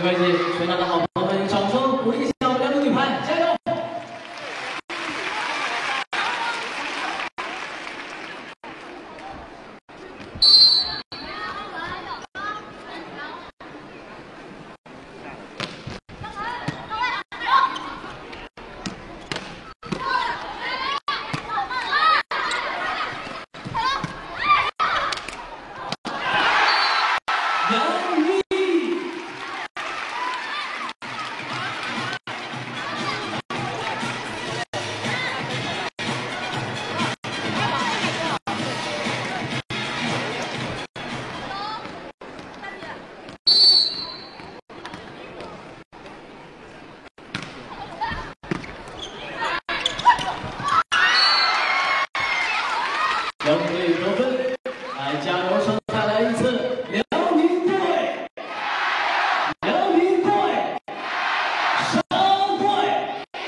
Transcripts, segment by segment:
没关系，全场的好朋友们，掌声鼓励一下我们辽宁女排，加油！ 辽宁队得分，来加油声再来一次，辽宁队，辽宁队，上队。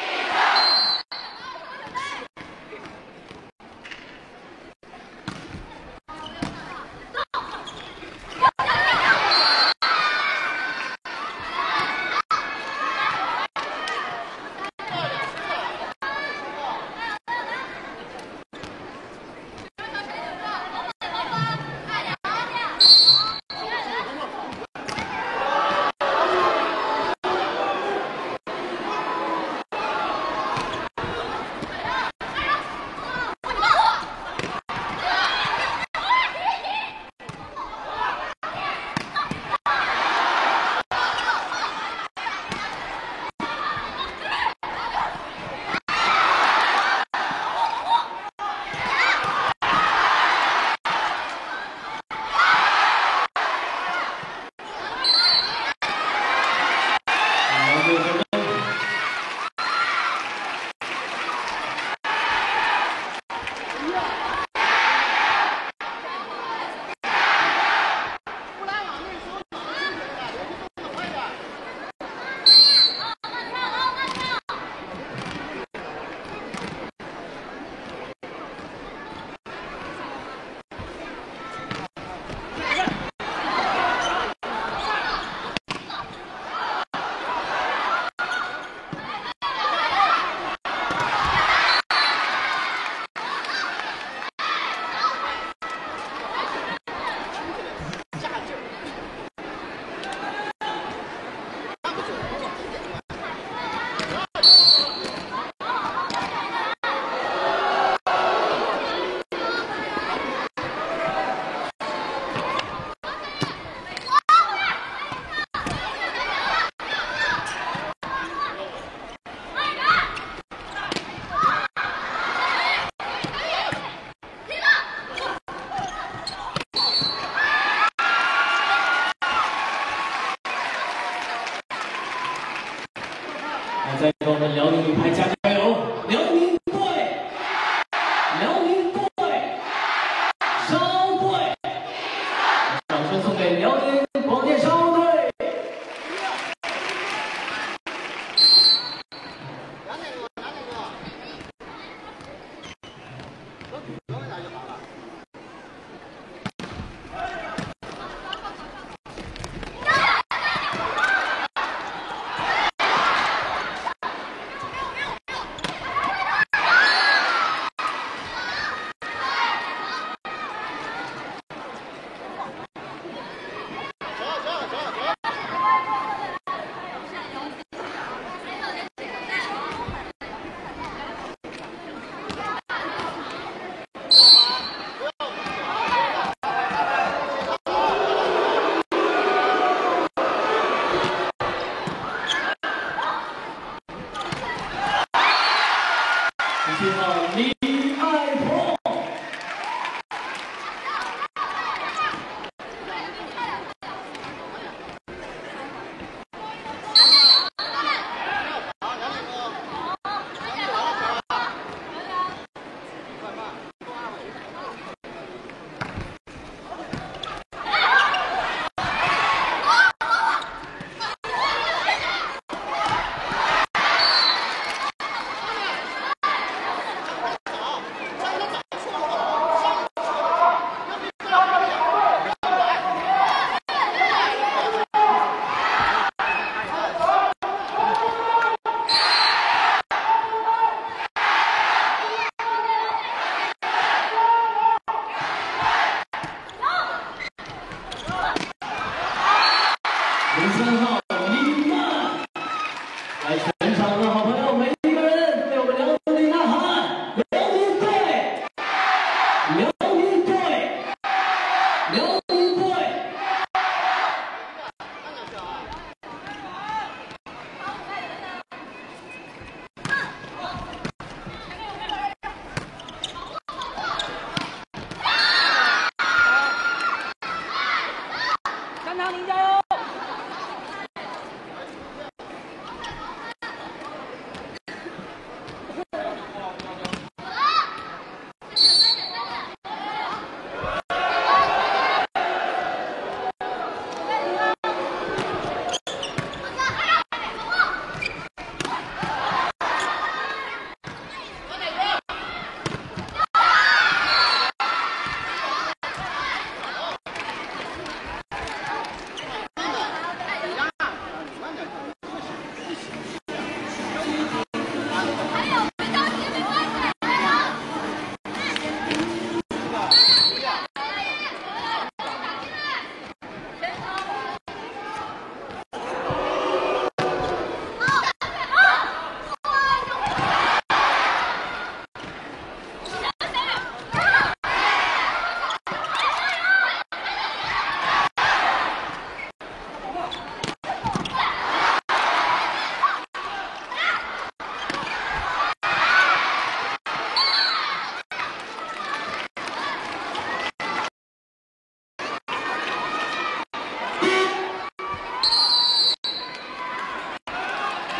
再给我们辽宁女排加油！辽宁队，辽宁队，商队，掌声送给辽宁广电商务队。17号李爱彤。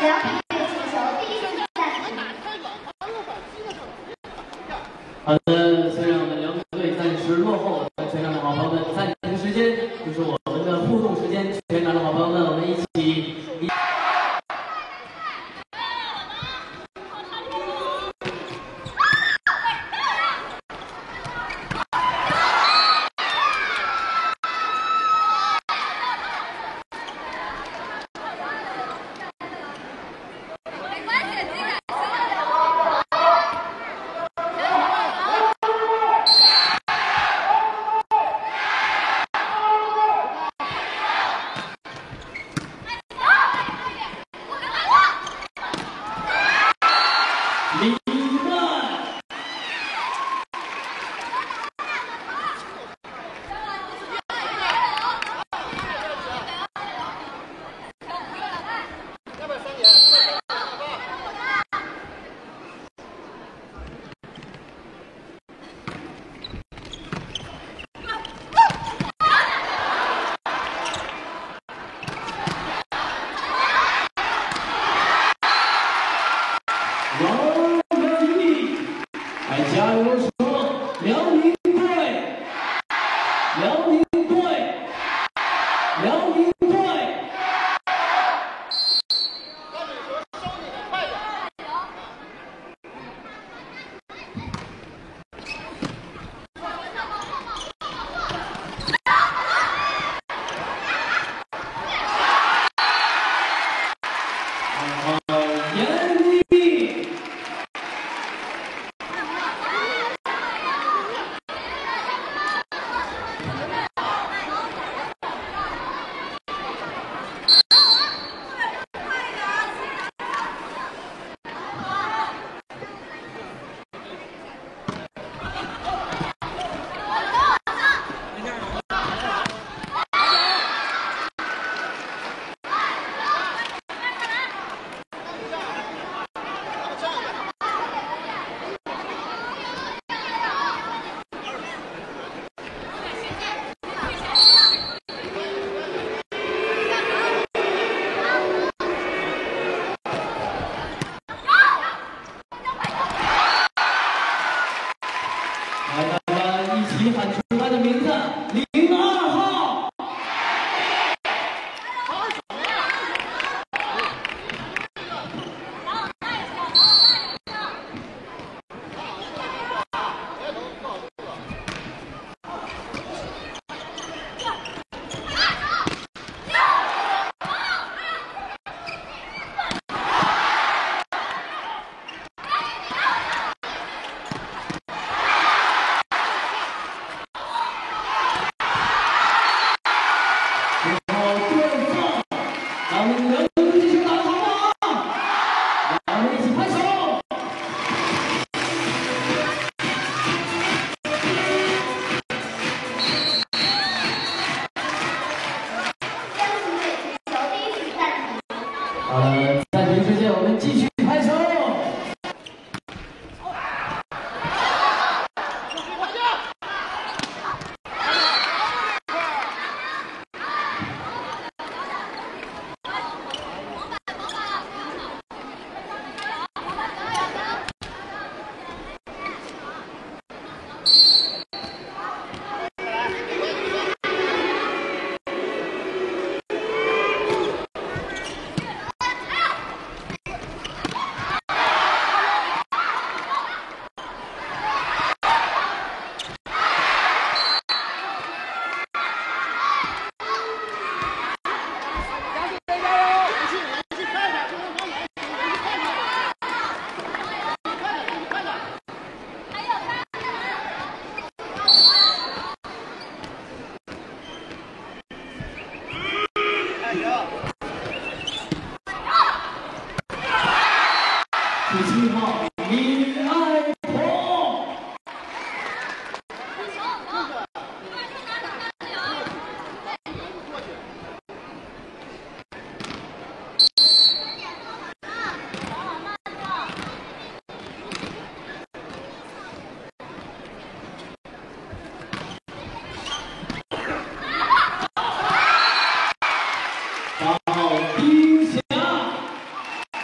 两比1的进球，第一局暂停。 好的，虽然我们辽宁队暂时落后，但全场的好朋友们，暂停时间就是我们的互动时间。全场的好朋友们，我们一起。加油说，辽宁队，辽宁队，辽宁队。来，大家一起喊出他的名字，02号。暂停时间，我们继续拍手。17号李爱彤。8号丁霞。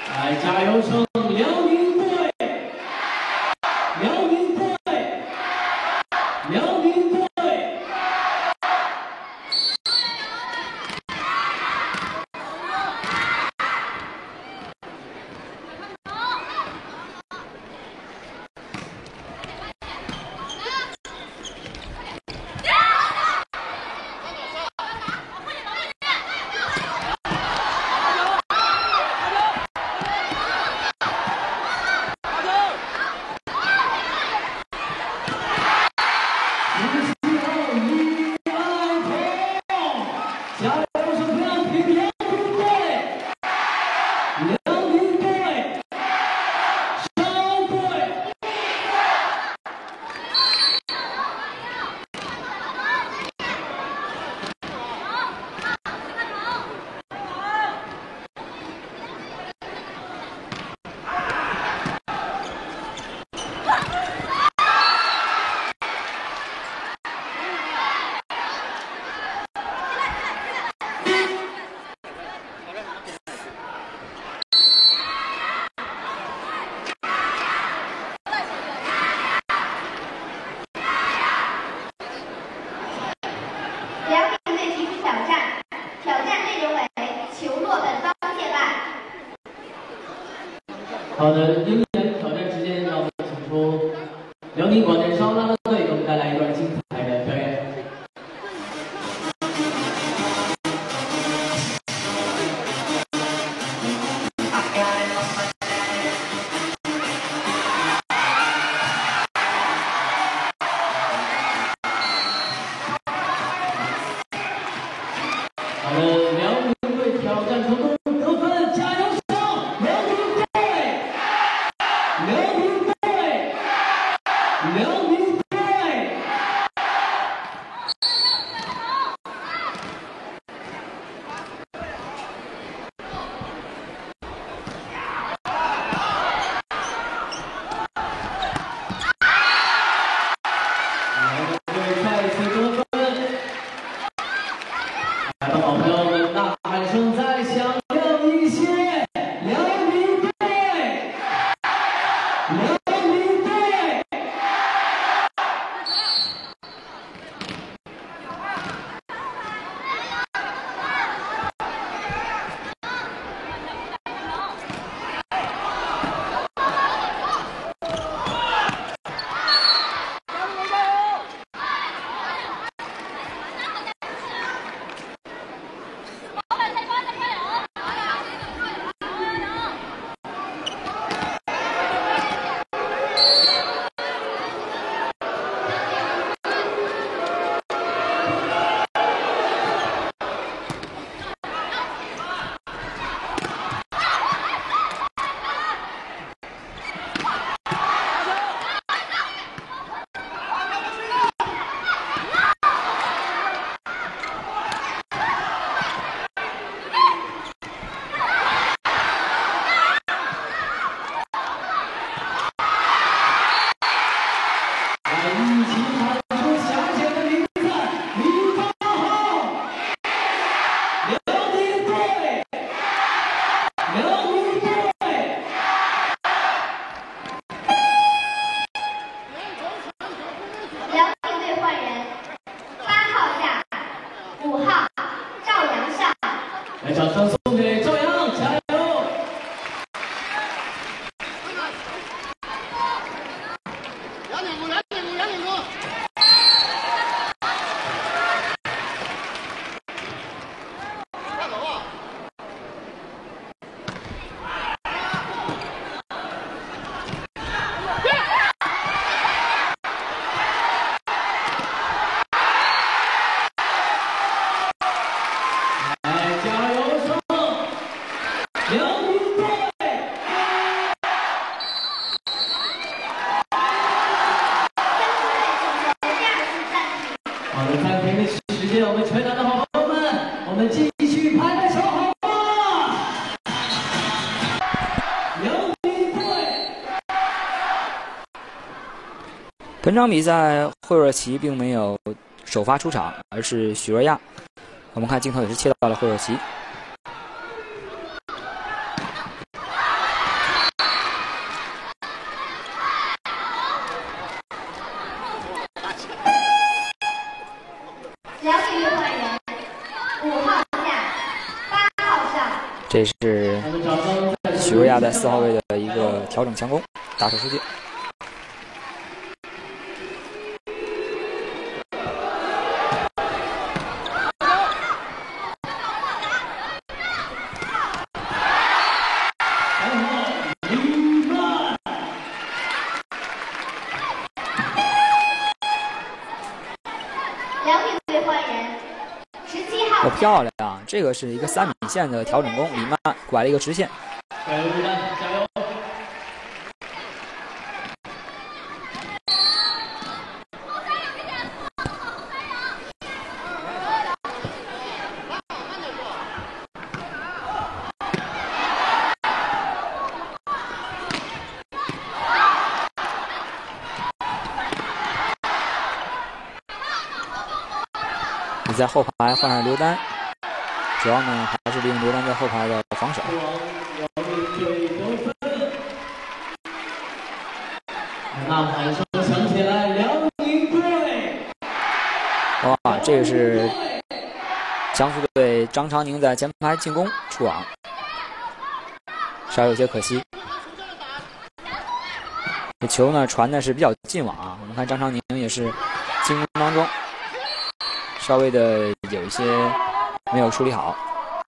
好的，鹰眼挑战时间，让我们请出辽宁广电少啦啦队给我们带来一段精彩的表演。好的，辽宁队挑战成功，得分，加油上！辽宁队，辽宁队，辽宁队。好朋友们，呐喊声再响亮一些！辽宁队，辽宁队。来，掌声送给赵阳，加油！好的，暂停的时间，我们全场的好朋友们，我们继续拍拍手，好吗？辽宁队。 本场比赛，惠若琪并没有首发出场，而是许若亚。我们看镜头也是切到了惠若琪。 辽宁队换人，5号下，8号上。 这是许若亚在4号位的一个调整强攻，打手出界。 辽宁队换人，17号。 漂亮啊！这个是一个3米线的调整攻，李曼拐了一个直线。 加油，李曼，加油！ 你在后排换上刘丹，主要呢还是利用刘丹在后排的防守。 呐喊声响起来，辽宁队！ 哇，这个是江苏队张常宁在前排进攻出网，稍有些可惜。 这球呢传的是比较近网啊。我们看张常宁也是进攻当中稍微的有一些没有处理好。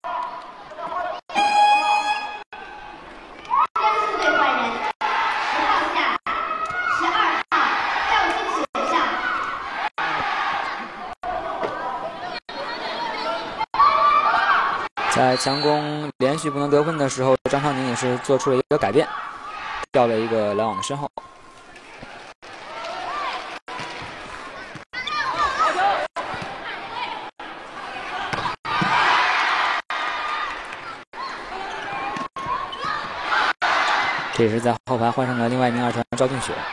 在强攻连续不能得分的时候，张常宁也是做出了一个改变，掉了一个拦网的身后。这也是在后排换上了另外一名二传赵俊雪。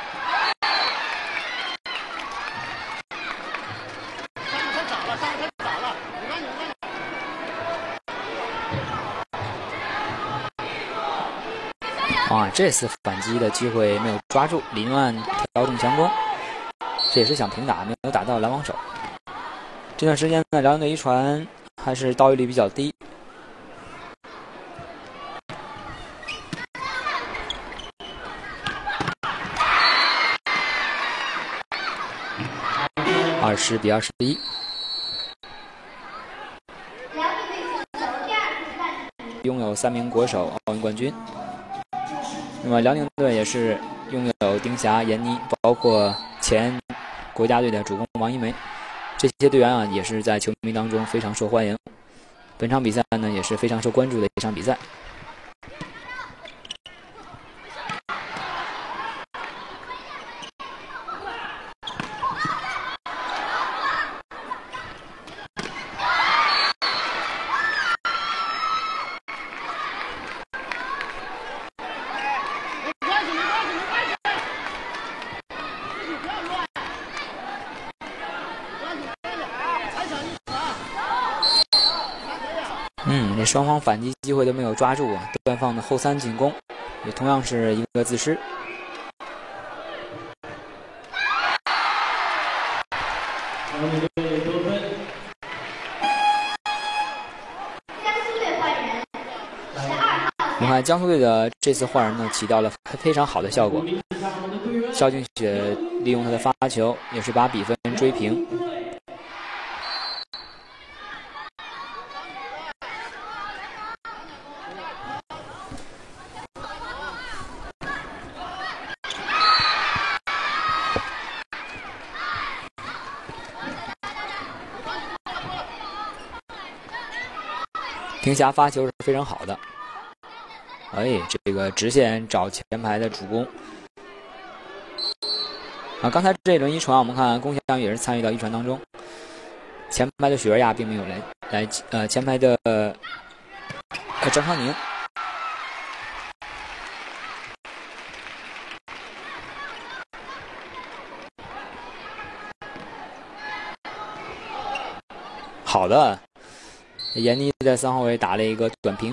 这次反击的机会没有抓住，李诺安调整强攻，这也是想平打，没有打到拦网手。这段时间呢，辽宁队一传还是到位率比较低。20比21。拥有3名国手奥运冠军。那么辽宁队也是拥有丁霞、闫妮，包括前国家队的主攻王一梅，这些队员啊也是在球迷当中非常受欢迎。本场比赛呢也是非常受关注的一场比赛。这双方反击机会都没有抓住啊！段放的后3进攻，也同样是一个自失。我们看江苏队的这次换人呢，起到了非常好的效果。肖俊雪利用他的发球，也是把比分追平。丁霞发球是非常好的，这个直线找前排的主攻啊！刚才这一轮一传，我们看龚翔宇也是参与到一传当中，前排的许尔亚并没有前排的张常宁。好的。闫妮在3号位打了一个短平，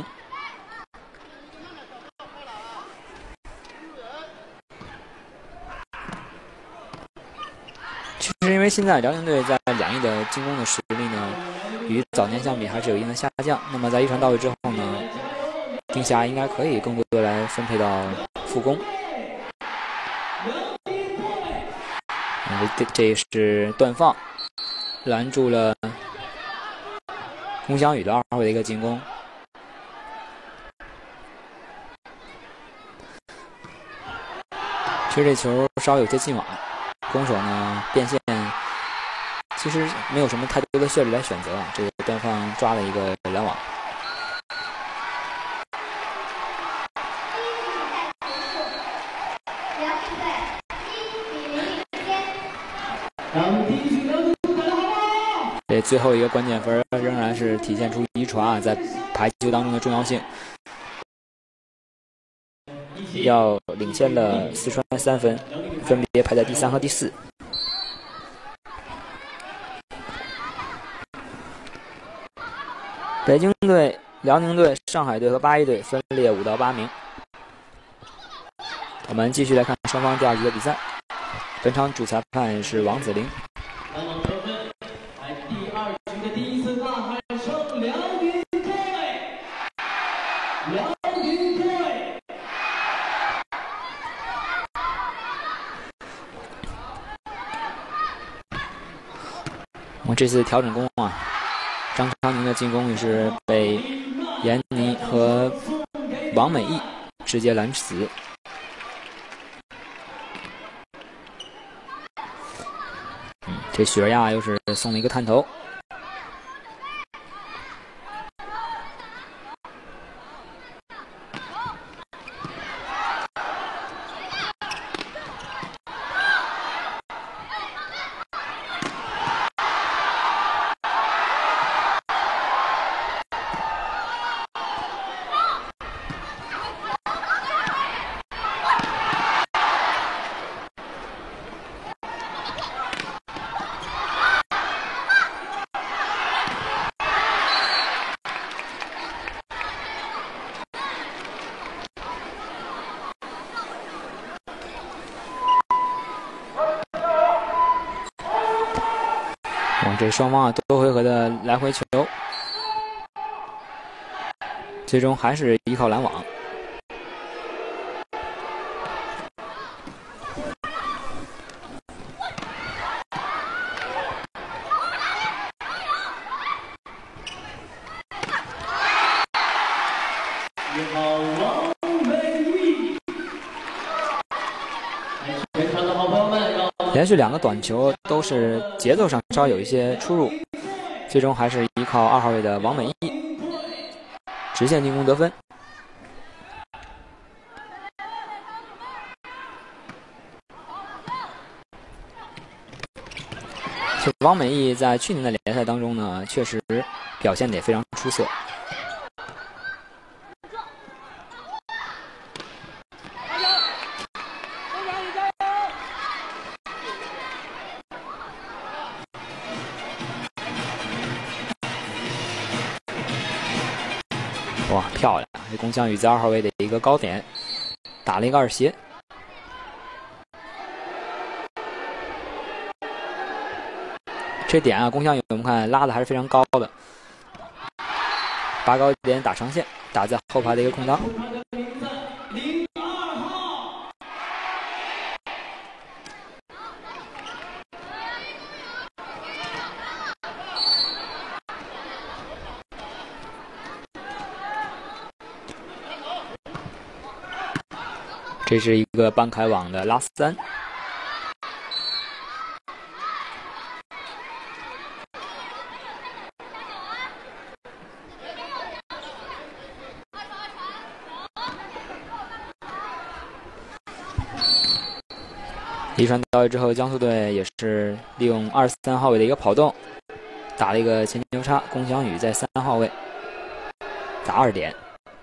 其实因为现在辽宁队在2翼的进攻的实力呢，与早年相比还是有一定的下降。那么在一传到位之后呢，丁霞应该可以更多的来分配到副攻。这是段放拦住了龚翔宇的2号位的一个进攻，其实这球稍微有些近网，攻手呢变线，其实没有什么太多的效率来选择啊。这个段放抓了一个拦网。这最后一个关键分仍然是体现出一传啊在排球当中的重要性，要领先了四川3分，分别排在第3和第4。北京队、辽宁队、上海队和8一队分列5到8名。我们继续来看双方第2局的比赛，本场主裁判是王子凌。 这次调整攻啊，张常宁的进攻也是被闫妮和王美艺直接拦死。这许尔亚又是送了一个探头。这双方啊多回合的来回球，最终还是依靠拦网。连续2个短球都是节奏上稍微有一些出入，最终还是依靠2号位的王美艺直线进攻得分。王美艺在去年的联赛当中呢，确实表现得也非常出色。哇，漂亮！这龚翔宇在2号位的一个高点打了一个2斜。这点啊，龚翔宇我们看拉的还是非常高的，拔高一点打长线，打在后排的一个空当。这是一个半开网的拉3。一传到位之后，江苏队也是利用23号位的一个跑动，打了一个前球叉。龚翔宇在3号位打2点。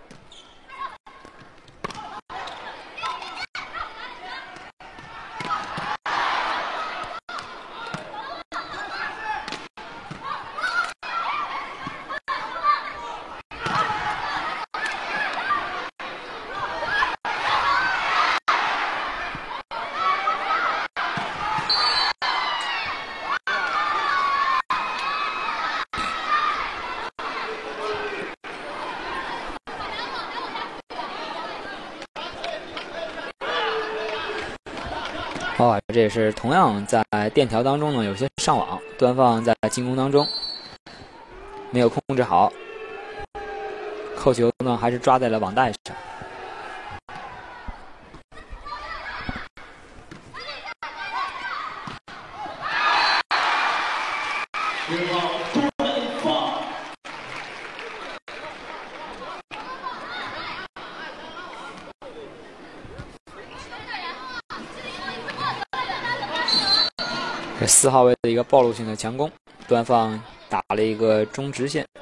这也是同样在垫条当中呢，有些上网，端方在进攻当中没有控制好，扣球呢还是抓在了网带上。这4号位的一个暴露性的强攻，端方打了一个中直线。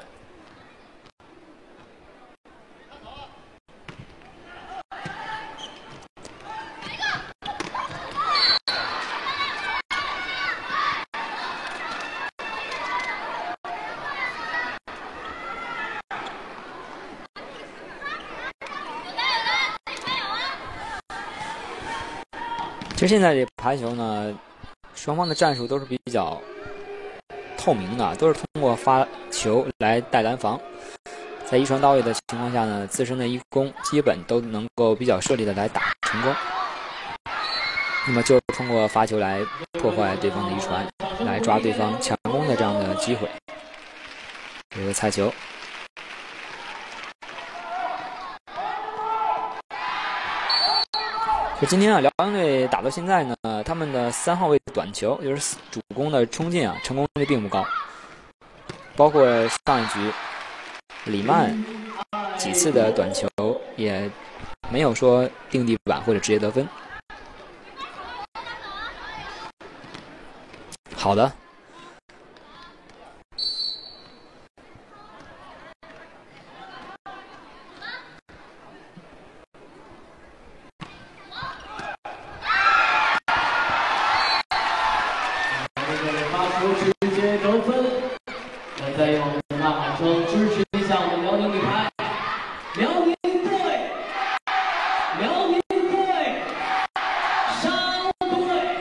其实现在这排球呢，双方的战术都是比较透明的，都是通过发球来带拦防。在一传到位的情况下呢，自身的一攻基本都能够比较顺利的来打成功。那么就是通过发球来破坏对方的一传。 来抓对方强攻的这样的机会。有个菜球。就今天啊，辽宁队打到现在呢，他们的3号位短球，就是主攻的冲劲啊，成功率并不高。包括上一局李曼几次的短球也没有说定地板或者直接得分。好的。 直接得分，那再用呐喊声支持一下我们辽宁女排，辽宁队，辽宁队，上队。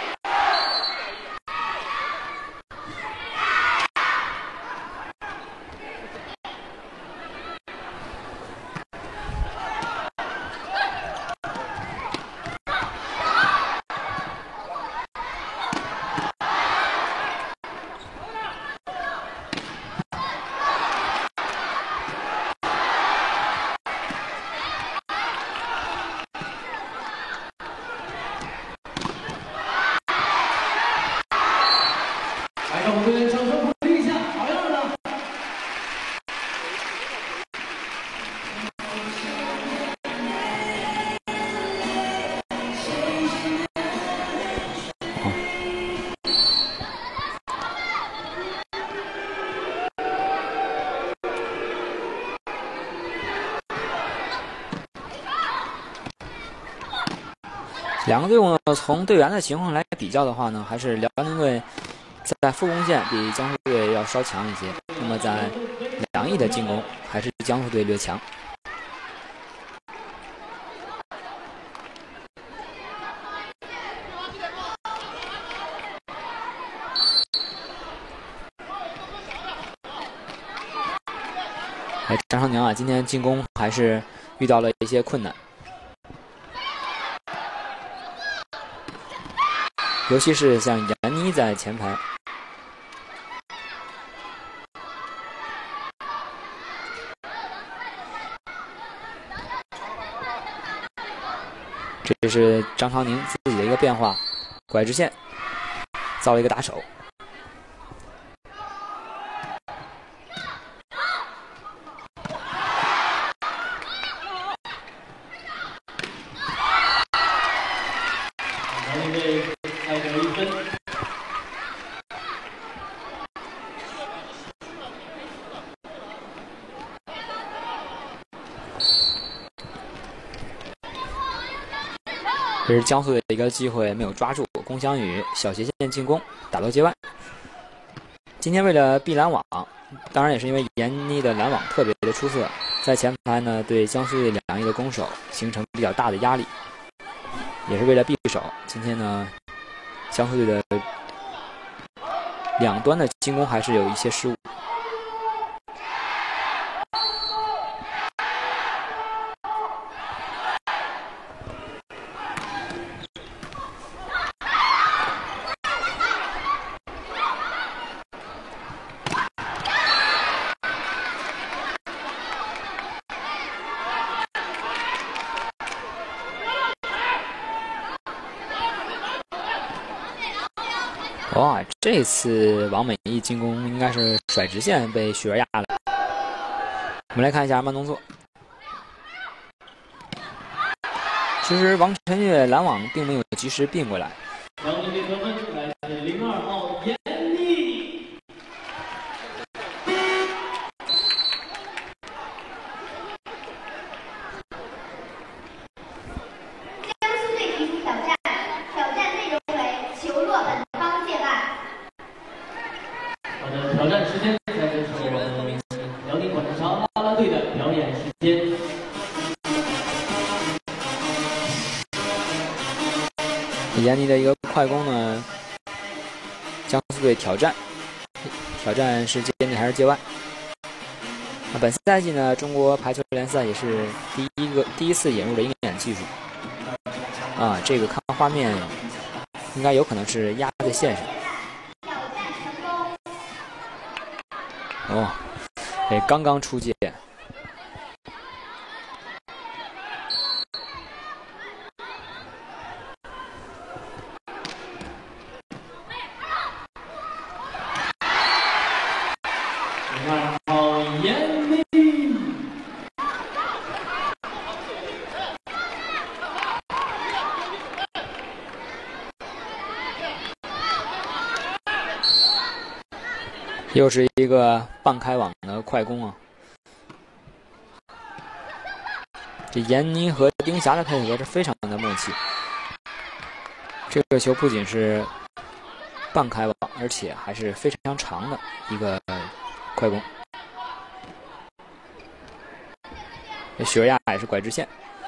两个队伍呢，从队员的情况来比较的话呢，还是辽宁队在副攻线比江苏队要稍强一些。那么在两翼的进攻，还是江苏队略强。张常宁啊，今天进攻还是遇到了一些困难。尤其是像闫妮在前排，这是张常宁自己的一个变化，拐直线造了一个打手。这是江苏的一个机会没有抓住，龚翔宇小斜线进攻打到界外。今天为了避拦网，当然也是因为闫妮的拦网特别的出色，在前排呢对江苏队两翼的攻守形成比较大的压力，也是为了避守。今天呢，江苏队的两端的进攻还是有一些失误。哇，这次王美一进攻应该是甩直线被许儿压了。我们来看一下慢动作。其实王晨月拦网并没有及时并过来。 辽宁队得分来自02号闫妮。 江苏队提出挑战，挑战内容为球落本方界外。 好的，挑战时间在这是我们辽宁广场啦啦队的表演时间。 闫妮的一个快攻呢，江苏队挑战是界内还是界外？本赛季呢，中国排球联赛也是第一次引入了鹰眼技术。这个看画面应该有可能是压在线上。 哦，刚刚出界。又是一个半开网的快攻啊！这闫妮和丁霞的配合是非常的默契。这个球不仅是半开网，而且还是非常长的一个快攻。许尔亚也是拐直线。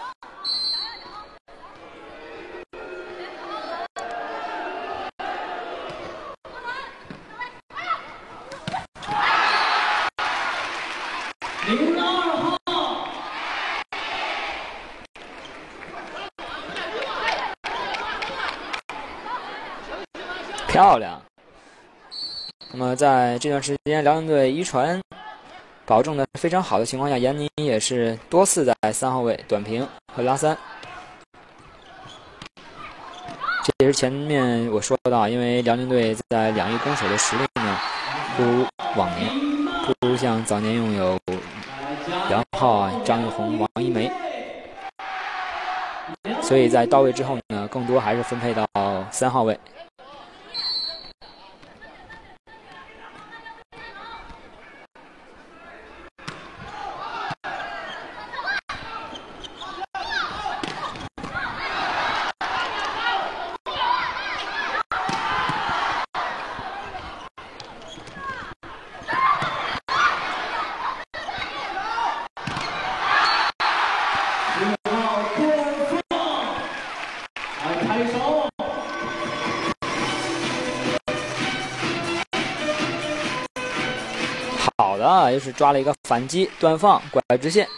02号， 漂亮。那么在这段时间，辽宁队一传保证的非常好的情况下，闫妮也是多次在3号位短平和拉三。这也是前面我说到，因为辽宁队在两翼攻守的实力呢，不如往年，不如像早年拥有梁浩啊、张玉红、王一梅，所以在到位之后呢，更多还是分配到3号位。好的，又是抓了一个反击，断放，拐直线。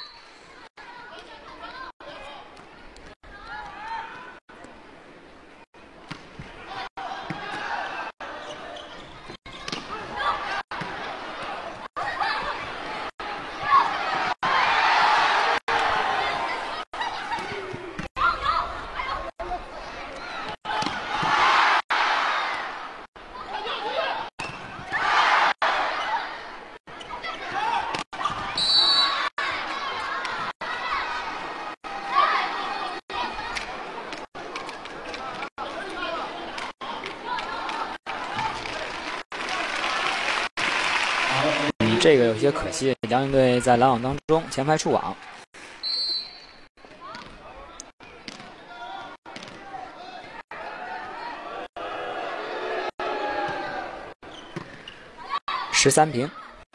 这个有些可惜，辽宁队在拦网当中前排触网。13平。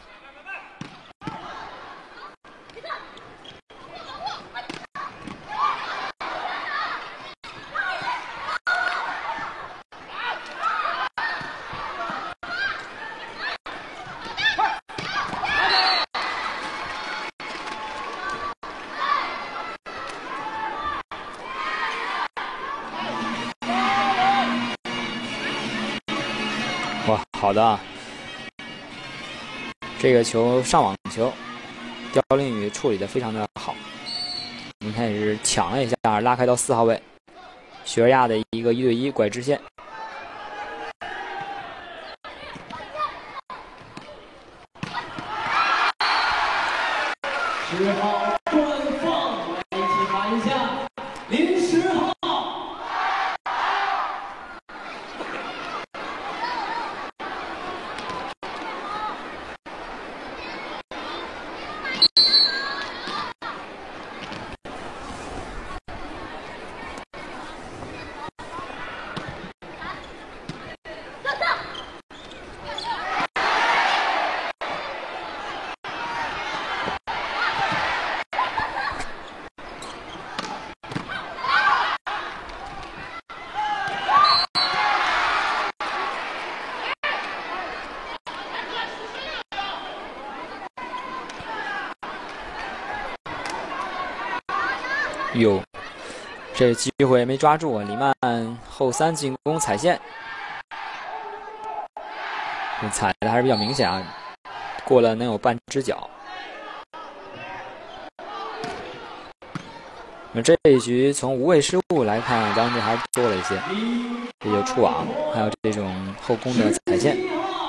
哇，好的啊！这个球上网球，刁林宇处理的非常的好。你看也是抢了一下，拉开到4号位，许尔亚的一个1对1拐直线。 10号断放，我们一起喊一下，10号。 哟，这机会没抓住，李曼后3进攻踩线，踩的还是比较明显啊。 过了能有半只脚。那这一局从无谓失误来看，辽宁队还是多了一些，也有触网，还有这种后攻的踩线。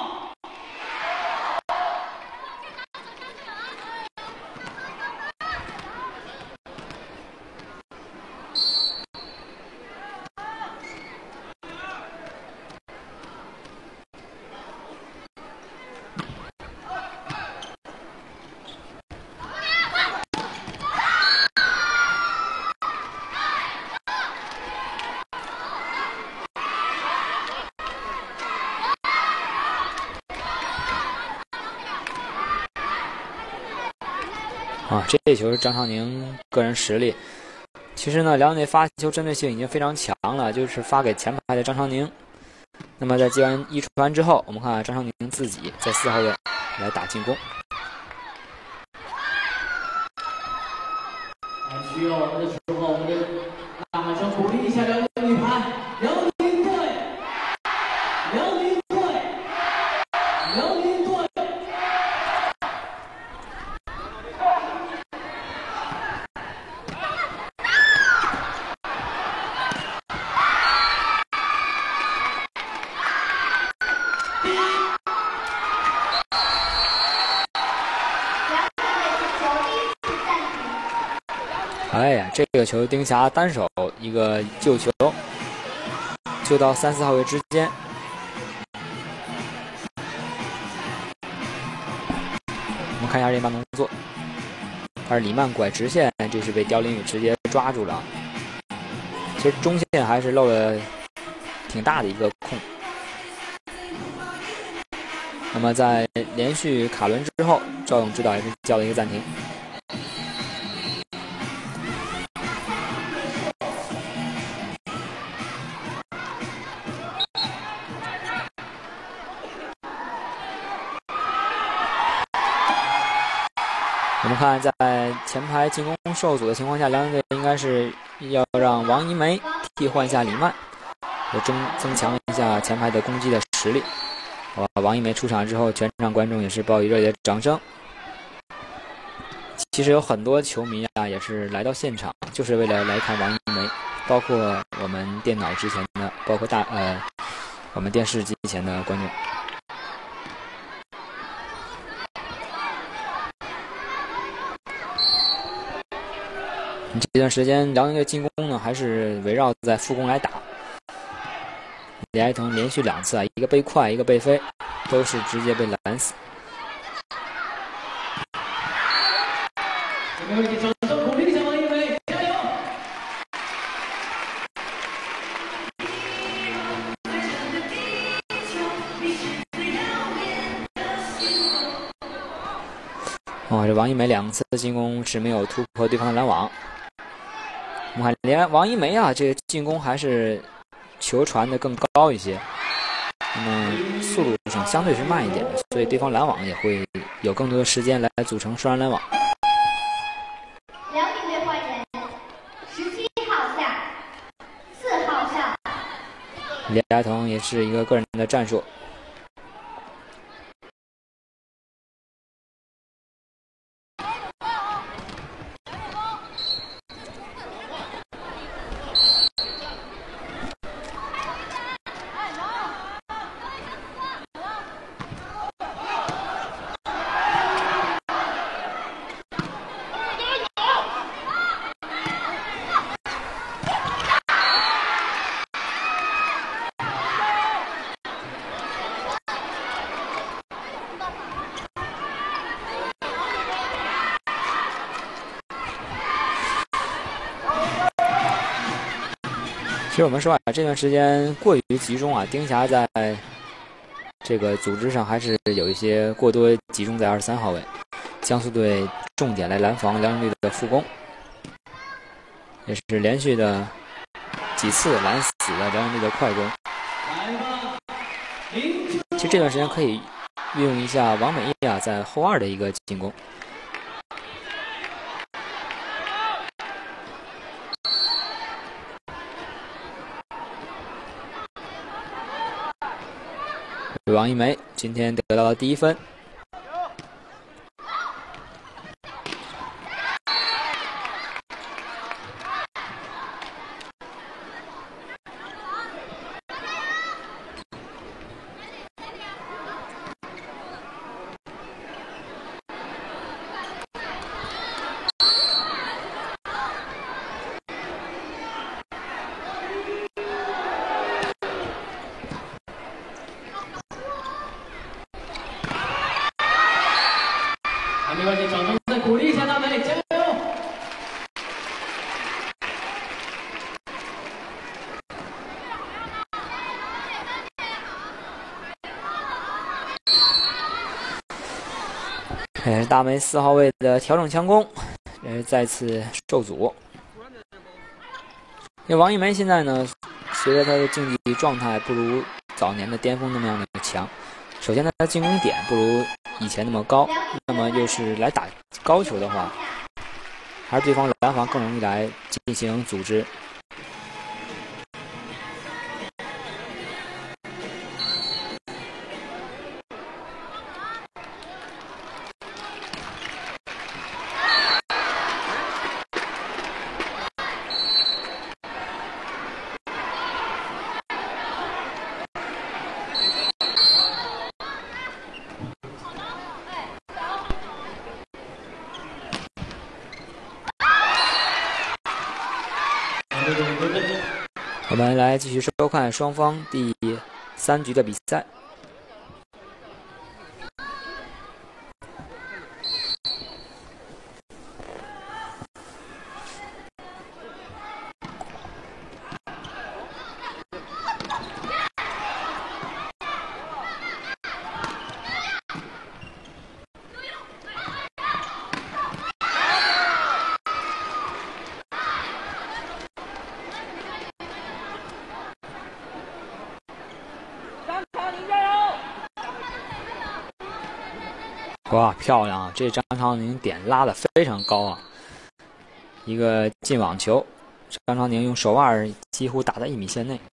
这球是张常宁个人实力。其实呢，辽宁队发球针对性已经非常强了，就是发给前排的张常宁。那么在接完一传之后，我们看张常宁自己在4号位来打进攻。 需要我们的时候，我们大喊声鼓励一下辽宁女排，辽宁队，辽宁队，辽宁队。 哎呀，这个球丁霞单手一个救球，救到3、4号位之间。我们看一下这慢动作，他是李曼拐直线，这是被刁林宇直接抓住了。其实中线还是漏了挺大的一个空。那么在连续卡轮之后，赵勇指导也是叫了一个暂停。我们看，在前排进攻受阻的情况下，辽宁队应该是要让王一梅替换一下李曼，也增强一下前排的攻击的实力。王一梅出场之后，全场观众也是报以热烈的掌声。其实有很多球迷啊，也是来到现场，就是为了来看王一梅，包括我们电脑之前的，包括我们电视机前的观众。这段时间，辽宁队进攻呢，还是围绕在副攻来打。李艾腾连续2次啊，一个被快，一个被飞，都是直接被拦死。 有没有掌声鼓励一下王一梅，加油！ 这王一梅2次进攻是没有突破对方的拦网。我们看王一梅啊，这个进攻还是球传的更高一些，那么速度上相对是慢一点的，所以对方拦网也会有更多的时间来组成双人拦网。 辽宁队换人，17号下，4号上。 李艾腾也是一个个人的战术。其实我们说啊，这段时间过于集中啊，丁霞在这个组织上还是有一些过多集中在23号位。江苏队重点来拦防辽宁队的副攻，也是连续的几次拦死了辽宁队的快攻。其实这段时间可以运用一下王美叶啊在后2的一个进攻。王一梅今天得到了第1分。 大梅4号位的调整强攻，再次受阻。因为王一梅现在呢，随着她的竞技状态不如早年的巅峰那么样的强，首先她的进攻点不如以前那么高，那么又是来打高球的话，还是对方蓝防更容易来进行组织。我们来继续收看双方第3局的比赛。哇，漂亮啊！这张常宁点拉得非常高啊！一个进网球，张常宁用手腕几乎打在1米线内。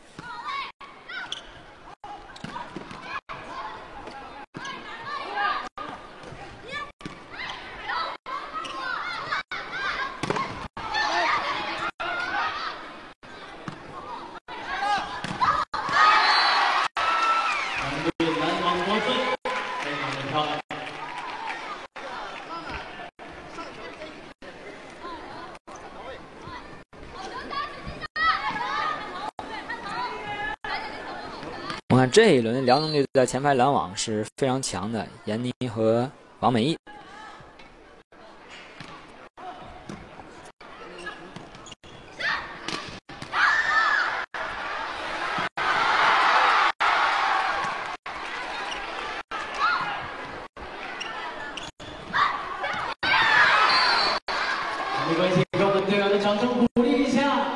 我看这一轮辽宁队在前排拦网是非常强的，闫妮和王美艺。 没关系，给我们队员的掌声鼓励一下。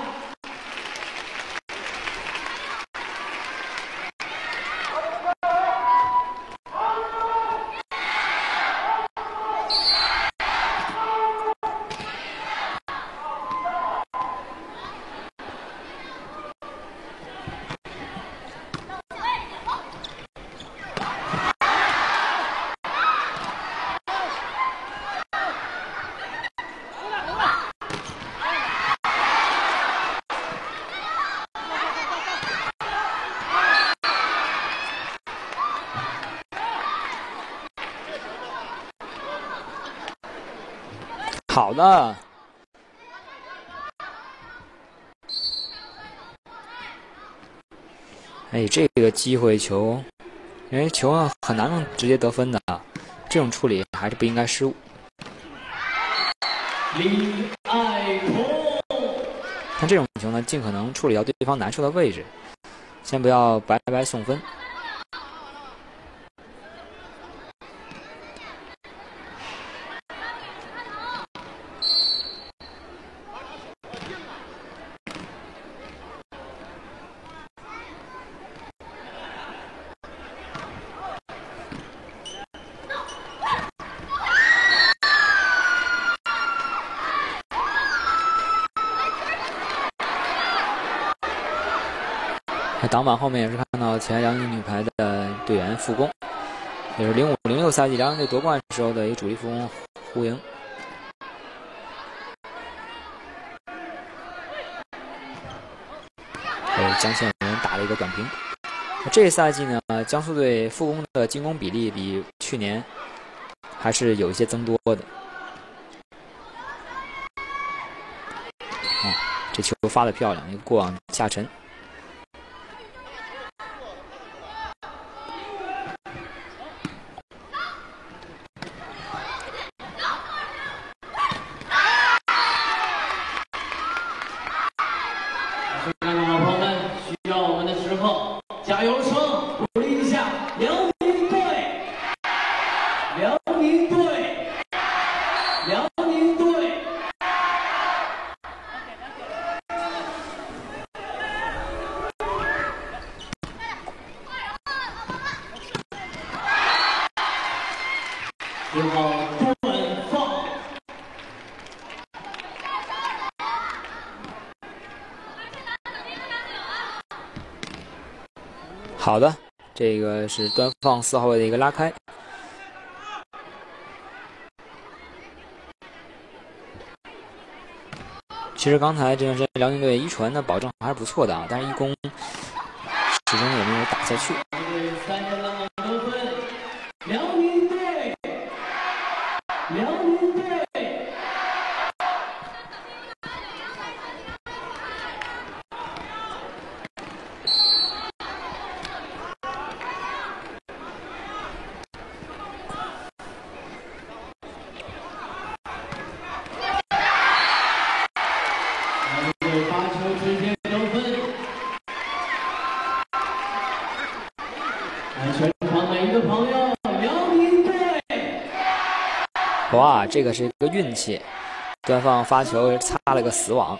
好的，哎，这个机会球，因为球啊很难能直接得分的，这种处理还是不应该失误。 李爱彤， 但这种球呢，尽可能处理到对方难受的位置，先不要白白送分。挡板后面也是看到前辽宁女排的队员副攻，也是05-06赛季辽宁队夺冠时候的一个主力副攻胡莹。江宪文打了一个短平。这一赛季呢，江苏队副攻的进攻比例比去年还是有一些增多的。这球发得漂亮，一个过网下沉。 看到好朋友们，需要我们的时候，加油声鼓励一下辽宁队，辽宁队。 10号段放。 好的，这个是端放4号位的一个拉开。其实刚才这段时间辽宁队一传的保证还是不错的啊，但是一攻始终也没有打下去。 辽宁队，辽宁队。 哇，这个是一个运气，端放发球擦了个死网。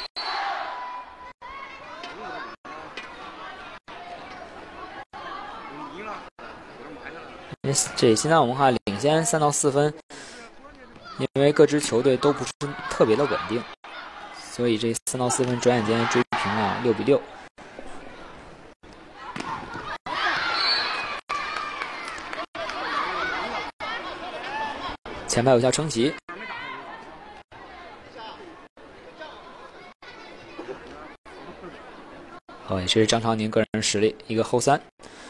这现在我们看领先3到4分，因为各支球队都不是特别的稳定，所以这3到4分转眼间追平了6比6。前排有效撑起，也是张常宁个人实力，一个后3。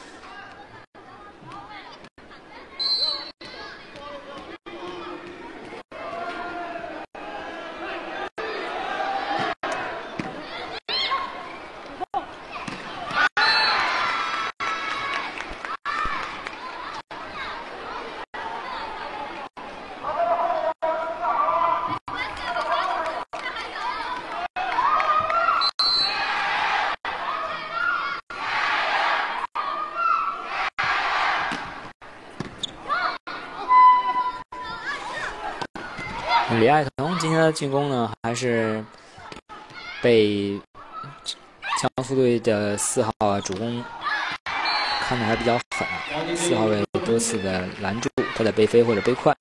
李艾彤今天的进攻呢，还是被江苏队的4号主攻看的还比较狠，4号位多次的拦住他的背飞或者背快。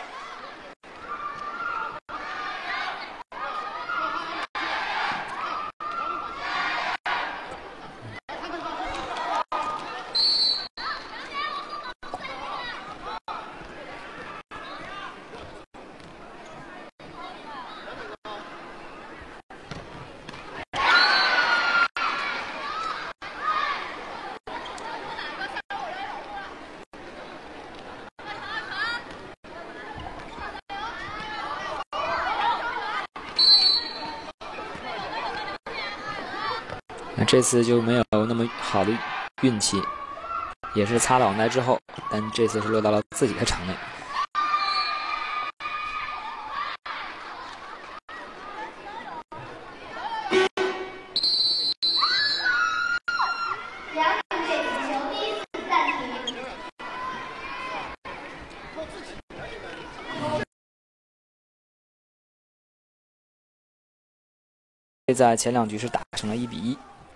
这次就没有那么好的运气，也是擦了网带之后，但这次是落到了自己的场内。在前2局是打成了1比1。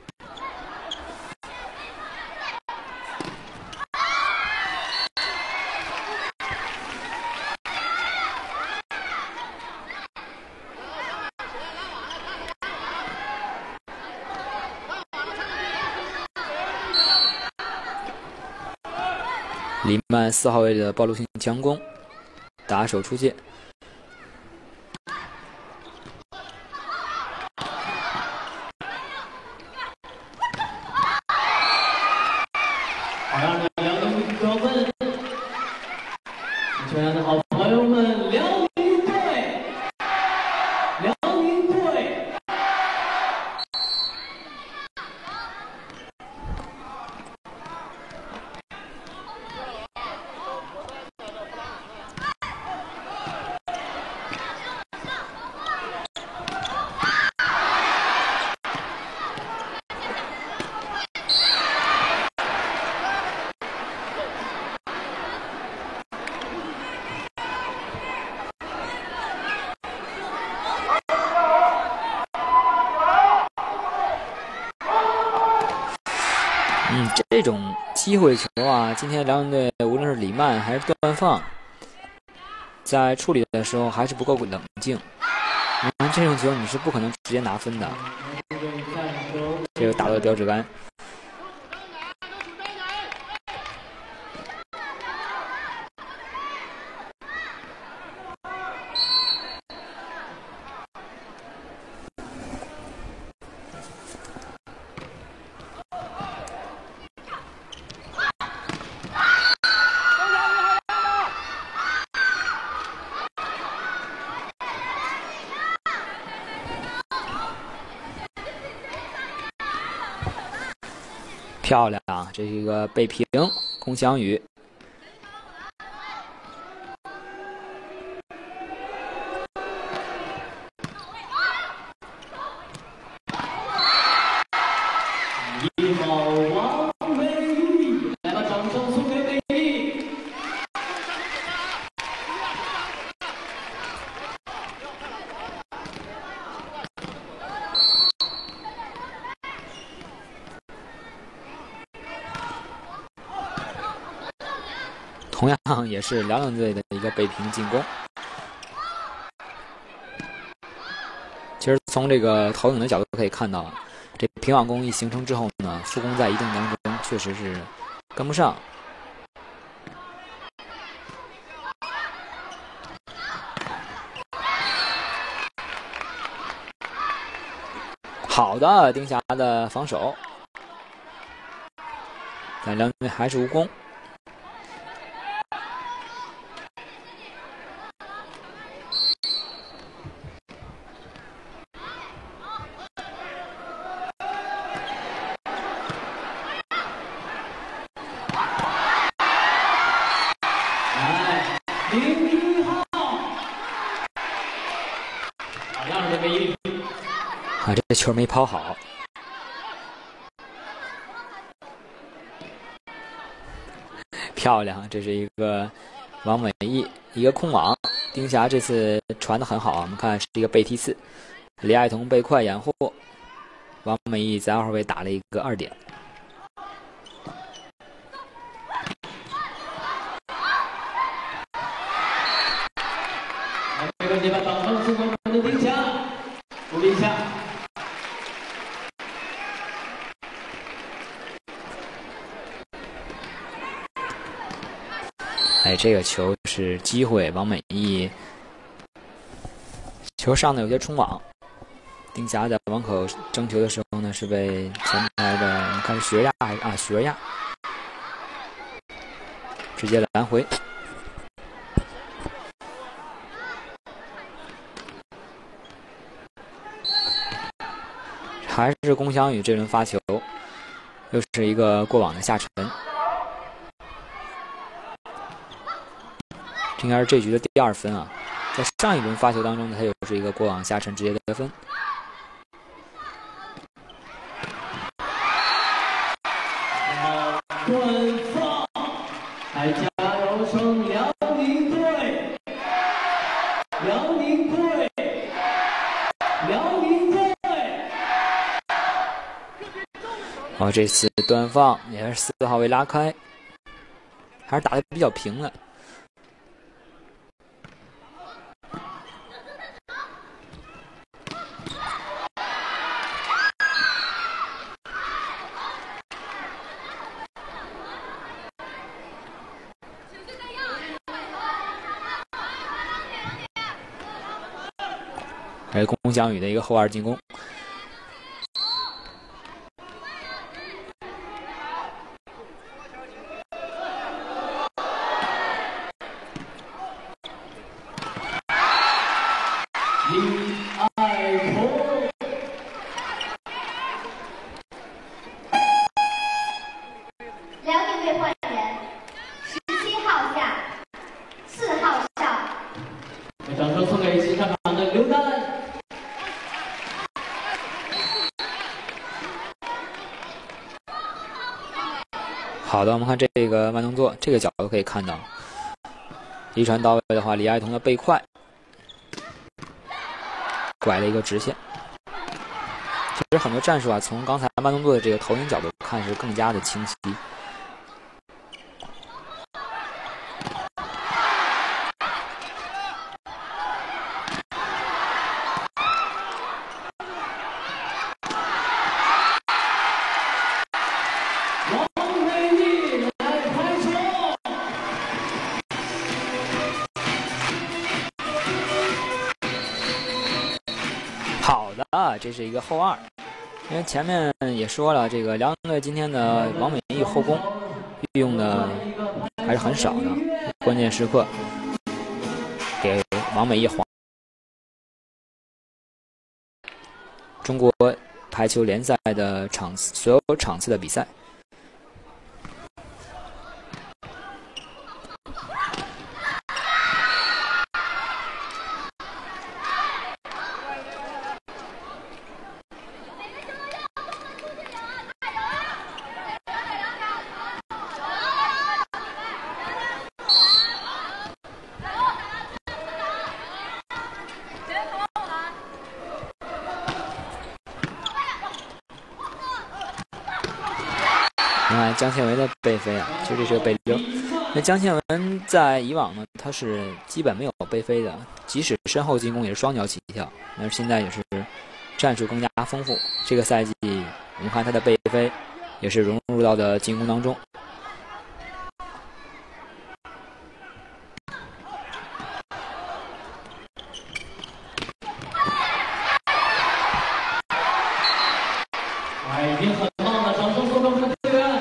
黎曼4号位的暴露性强攻，打手出界。 好让辽宁队得分，全场的好朋友们，辽宁队，辽宁队。 这种机会球啊，今天辽宁队无论是李曼还是段放， 在处理的时候还是不够冷静。这种球你是不可能直接拿分的。这个打到标志杆。漂亮，这是一个背平，龚翔宇。 1号王美玉，来把掌声送给美玉。 同样也是辽宁队的一个背平进攻。其实从这个投影的角度可以看到，这平网攻一形成之后呢，副攻在移动当中确实是跟不上。好的，丁霞的防守，但辽宁队还是无功。这球没抛好，漂亮！这是一个王美义，一个空网。丁霞这次传的很好，我们看是一个背踢刺，李爱彤背快掩护，王美义在2号位打了一个2点。 没问题，把掌声送给我们的丁霞，鼓励一下。 哎，这个球是机会，王美义球上的有些冲网，丁霞在网口争球的时候呢，是被前排的你看是许尔亚还是许尔亚直接拦回。还是龚翔宇这轮发球，又是一个过网的下沉。这应该是这局的第2分啊！在上一轮发球当中呢，他又是一个过网下沉直接得分。 滚放，还加油声辽宁队，辽宁队，辽宁队！ 哦，这次端放也是4号位拉开，还是打得比较平的。还是龚翔宇的一个后2进攻。 李爱彤， 辽宁队换人，17号下，4号上。 掌声送给新上场的刘丹。 好的，我们看这个慢动作，这个角度可以看到，一传到位的话，李爱彤的背快，拐了一个直线。其实很多战术啊，从刚才慢动作的这个投影角度看是更加的清晰。 啊，这是一个后二。因为前面也说了，这个辽宁队今天的王美义后攻运用的还是很少的，关键时刻给王美义黄。中国排球联赛的所有场次的比赛。另外，江倩雯的背飞啊，其实这是个背溜。那江倩雯在以往呢，她是基本没有背飞的，即使身后进攻也是双脚起跳。但是现在也是战术更加丰富。这个赛季，我们看她的背飞也是融入到的进攻当中。 已经很棒了，掌声送给我们的队员。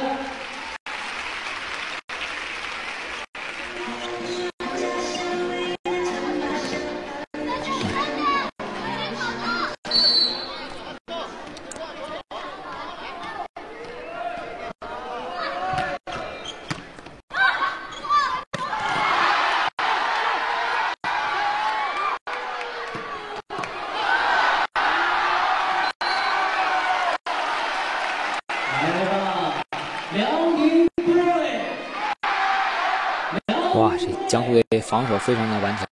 哇，这江苏队防守非常的顽强。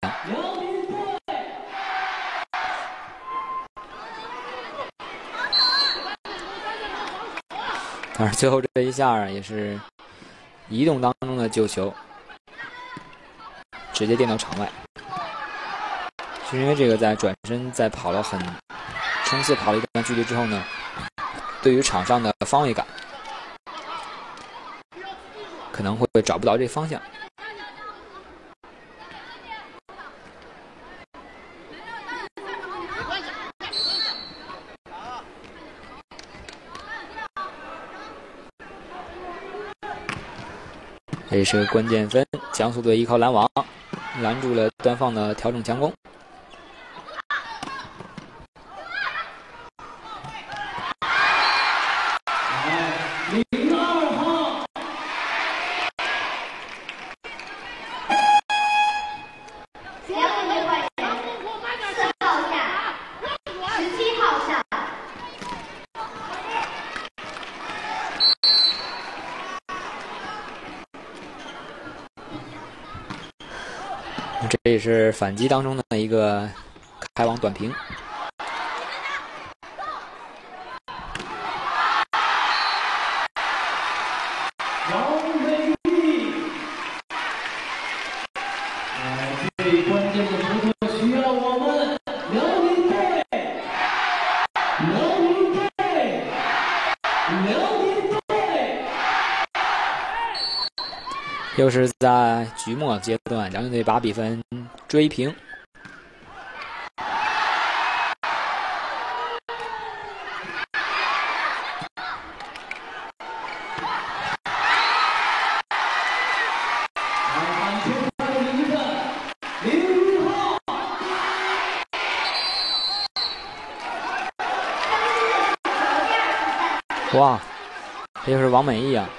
但是最后这一下也是移动当中的救球，直接垫到场外。是因为这个在转身在冲刺跑了一段距离之后呢，对于场上的方位感可能会找不到这方向。这也是个关键分，江苏队依靠拦网拦住了端放的调整强攻。 02号， 辽宁队换人，4号下，17号上。 这也是反击当中的一个开网短平。 王美义，最关键的时刻需要我们辽宁队，辽宁队，辽宁队。 又是在局末阶段，辽宁队把比分追平。哇，这就是王美义啊！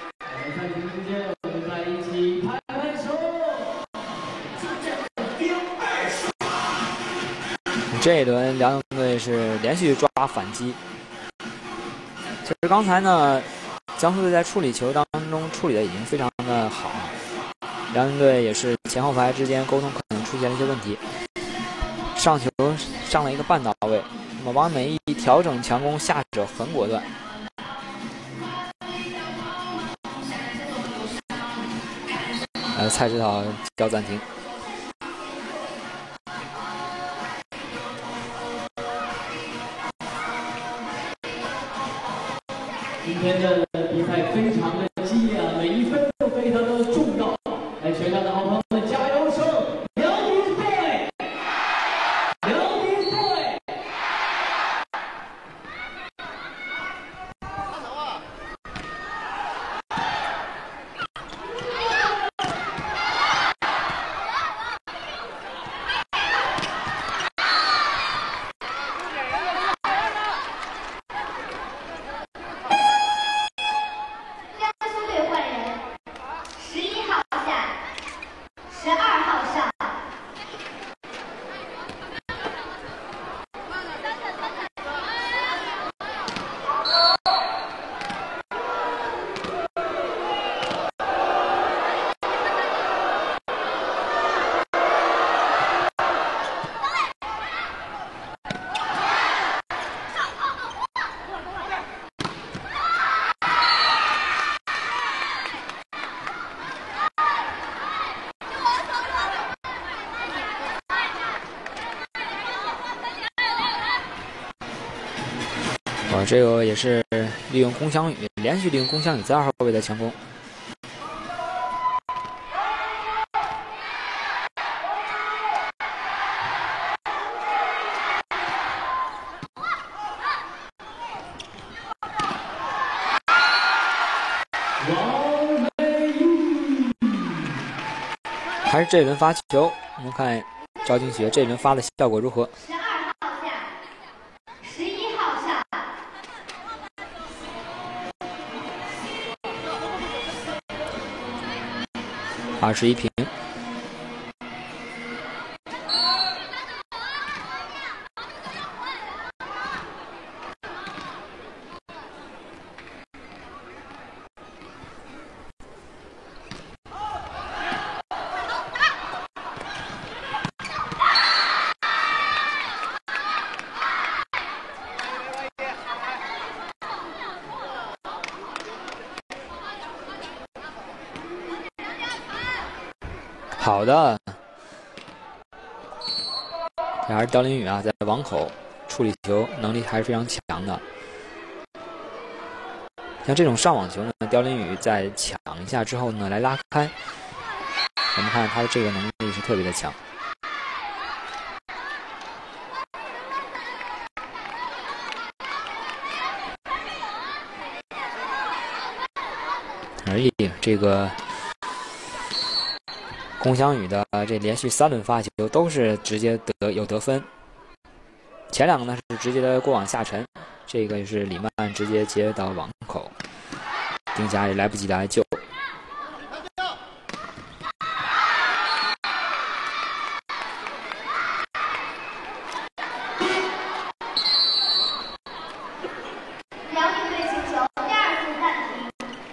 这一轮辽宁队是连续抓反击。其实刚才呢，江苏队在处理球当中处理的已经非常的好，辽宁队也是前后排之间沟通可能出现了一些问题，上球上了一个半到位。那么王美义调整强攻，下手很果断。蔡指导叫暂停。 今天的比赛非常的激烈啊，每一分都非常的重要。来，全场的好朋友们，加油声！辽宁队，辽宁队， 这个也是利用龚翔宇，连续利用龚翔宇在2号位的强攻。还是这一轮发球，我们看赵金雪这一轮发的效果如何 ？12号下，11号上。 21平。好的，这还是刁林宇啊，在网口处理球能力还是非常强的。像这种上网球呢，刁林宇在抢一下之后呢，来拉开，我们看他的这个能力是特别的强。而且这个龚翔宇的这连续3轮发球都是直接有得分，前2个呢是直接的过网下沉，这个是李曼直接接到网口，丁霞也来不及来救。 辽宁队请求第2次暂停。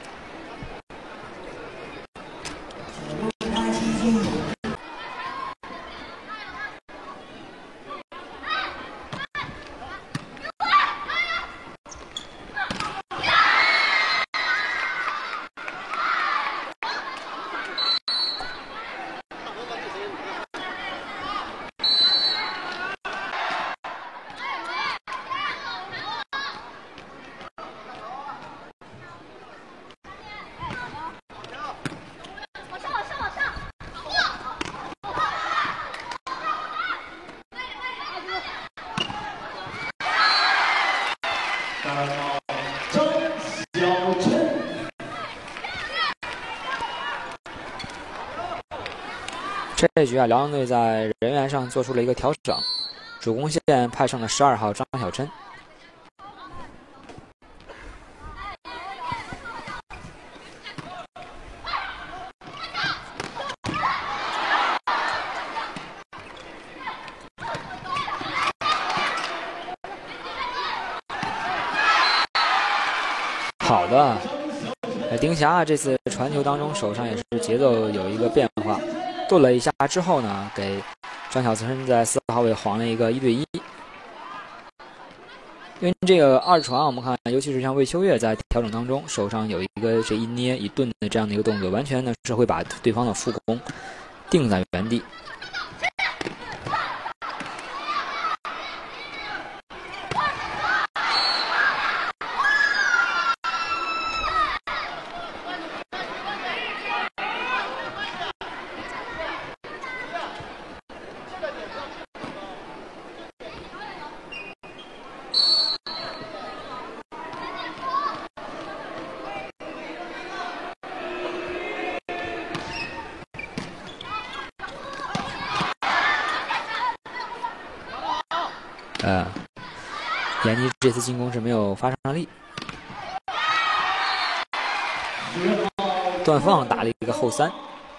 这一局啊，辽宁队在人员上做出了一个调整，主攻线派上了12号张晓琛。好的，丁霞这次传球当中手上也是节奏有一个变化。顿了一下之后呢，给张晓琛在4号位晃了一个1对1。因为这个2传，我们看，尤其是像魏秋月在调整当中，手上有一个这一捏一顿的这样的一个动作，完全呢是会把对方的副攻定在原地。闫妮这次进攻是没有发上力，段放打了一个后3。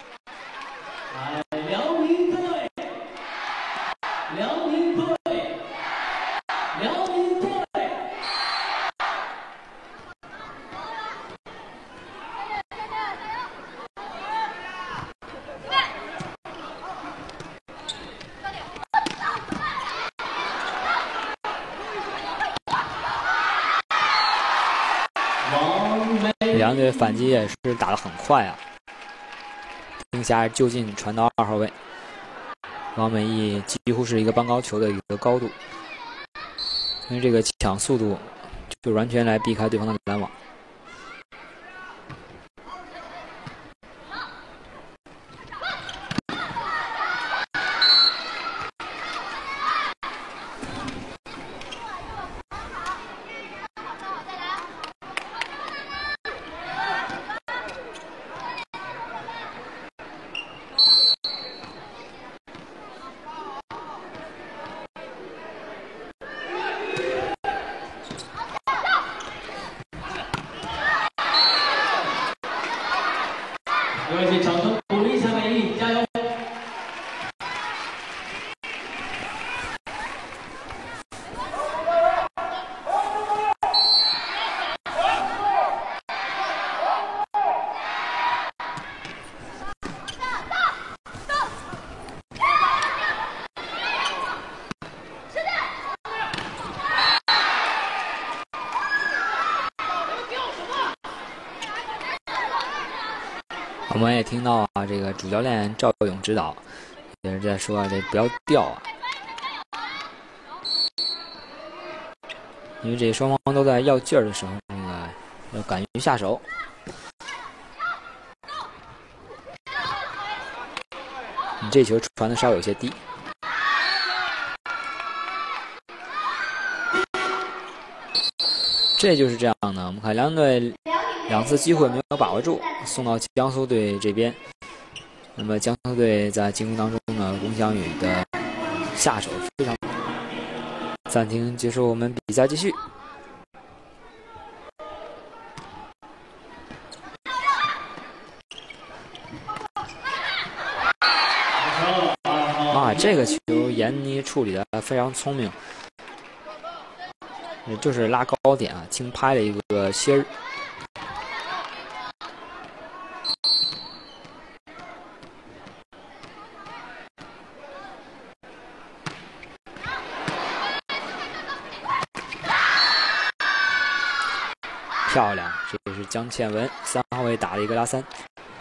辽宁队，辽宁队，辽宁队。 辽宁队反击也是打得很快啊！丁霞就近传到2号位，王美毅几乎是一个半高球的一个高度，因为这个抢速度就完全来避开对方的拦网。 各位掌声鼓励一下美丽，加油！ 我们也听到啊，这个主教练赵勇指导也是在说这不要掉啊，因为这双方都在要劲儿的时候，要敢于下手。你这球传的稍有些低。这就是这样的，我们看两队2次机会没有把握住，送到江苏队这边。那么江苏队在进攻当中呢，龚翔宇的下手非常。暂停结束，我们比赛继续。啊，这个球闫妮处理的非常聪明。就是拉高点啊，轻拍了一个芯儿。漂亮，这是江倩雯3号位打了一个拉3。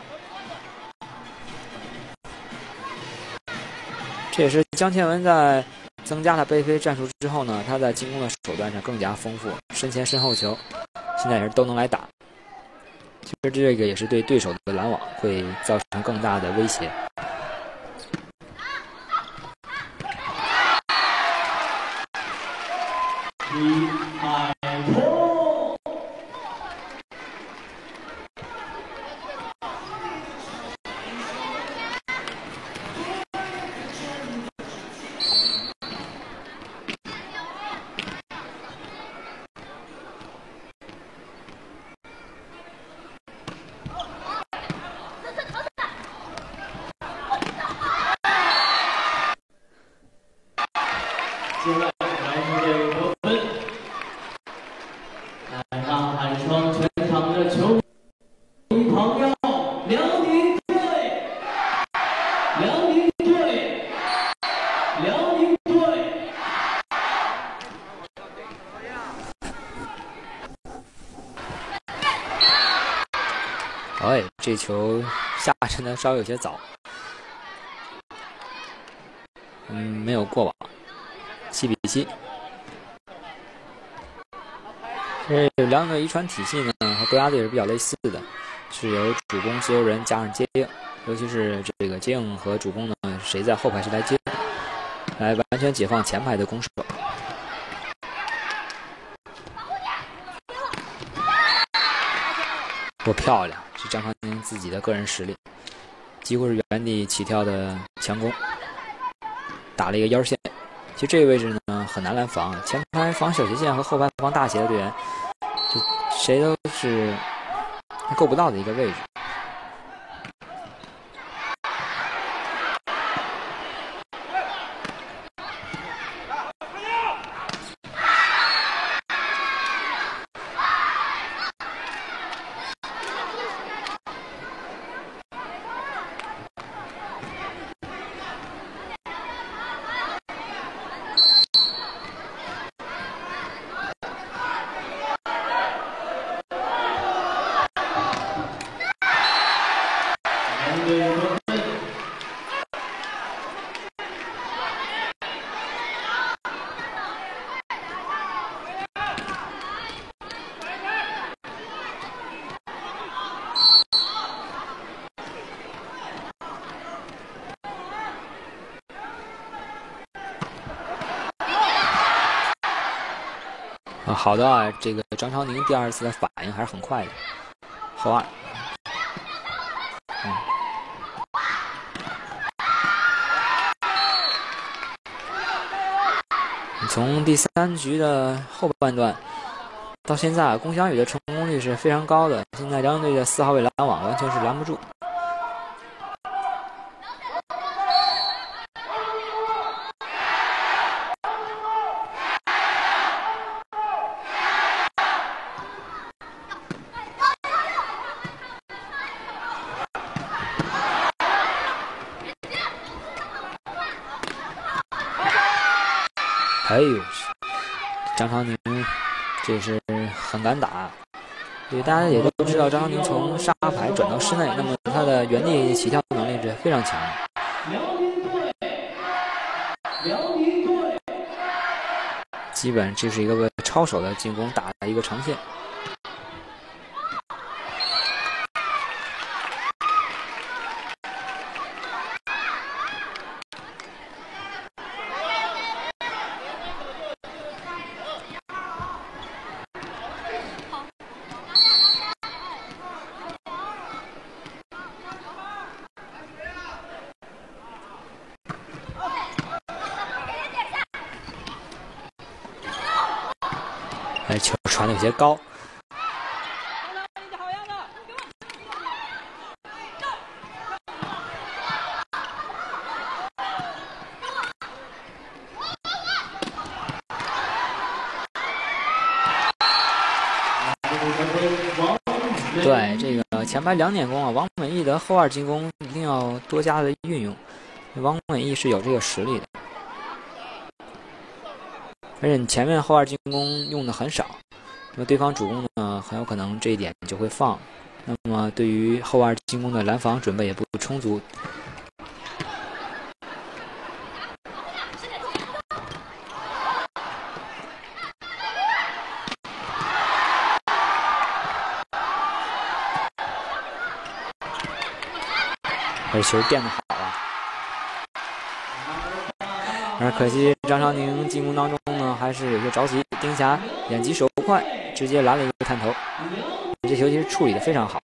这也是江倩雯在增加了背飞战术之后呢，他在进攻的手段上更加丰富，身前身后球，现在也是都能来打。其实这个也是对对手的拦网会造成更大的威胁。 接下来出这个得分，让喊声全场的球迷朋友，辽宁队，辽宁队，辽宁队。 哎，这球下沉的稍微有些早，没有过网。7比7。这两队遗传体系呢，和国家队是比较类似的，是由主攻自由人加上接应，尤其是这个接应和主攻呢，谁在后排谁来接，来完全解放前排的攻守。多漂亮！是张常宁自己的个人实力，几乎是原地起跳的强攻，打了一个腰线。其实这个位置呢很难来防，前排防小斜线和后排防大斜的队员，就谁都是够不到的一个位置。 好的啊，这个张超宁第2次的反应还是很快的，后2。从第3局的后半段到现在，龚翔宇的成功率是非常高的。现在辽宁队的4号位拦网完全是拦不住。哎呦，张超宁这是很敢打。对，大家也都知道张超宁从沙排转到室内，那么他的原地起跳能力是非常强的。基本这是一个抄手的进攻打的一个长线。球传的有些高，对这个前排2点攻啊，王美义的后2进攻一定要多加的运用，王美义是有这个实力的。而且你前面后2进攻用的很少，那么对方主攻呢，很有可能这一点就会放。那么对于后2进攻的拦防准备也不充足。而球垫得好啊。而可惜张超宁进攻当中呢，还是有些着急。丁霞眼疾手快，直接来了一个探头，这球其实处理的非常好。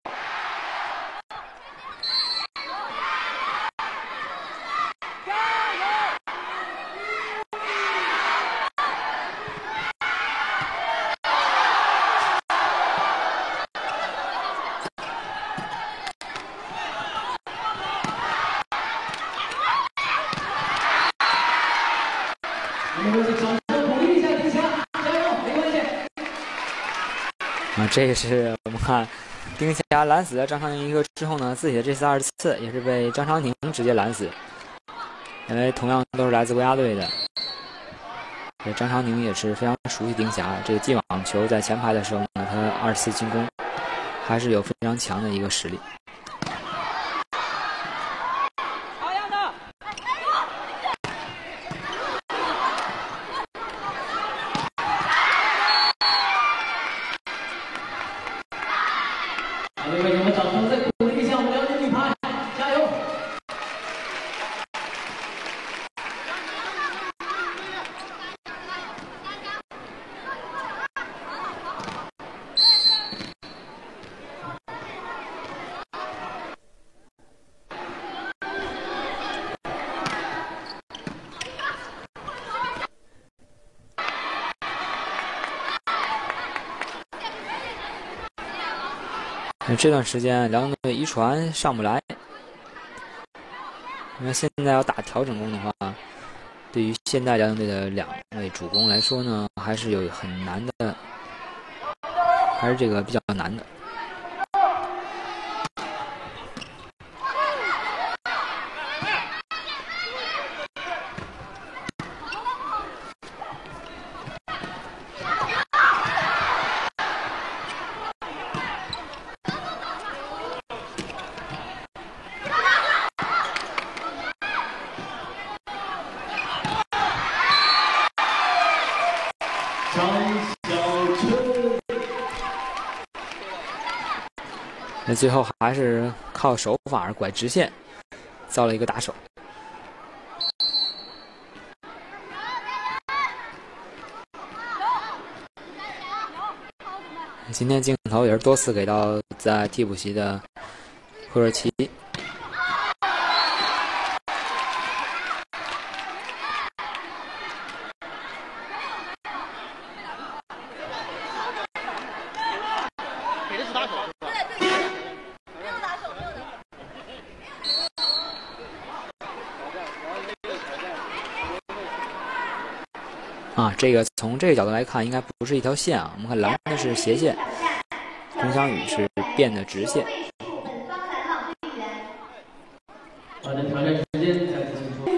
这是我们看丁霞拦死了张超宁一个之后呢，自己的这次2次也是被张超宁直接拦死，因为同样都是来自国家队的。张超宁也是非常熟悉丁霞，这个进网球在前排的时候呢，他2次进攻还是有非常强的一个实力。 为你们掌声再鼓励一下我们辽宁女排，加油！ 这段时间辽宁队一传上不来，那现在要打调整攻的话，对于现代辽宁队的2位主攻来说呢，还是有很难的，还是这个比较难的。那最后还是靠手法拐直线，造了一个打手。 今天镜头也是多次给到在替补席的赫尔奇。这个从这个角度来看，应该不是一条线啊。我们看蓝的是斜线，龚翔宇是变的直线。 好的，挑战时间再次请出。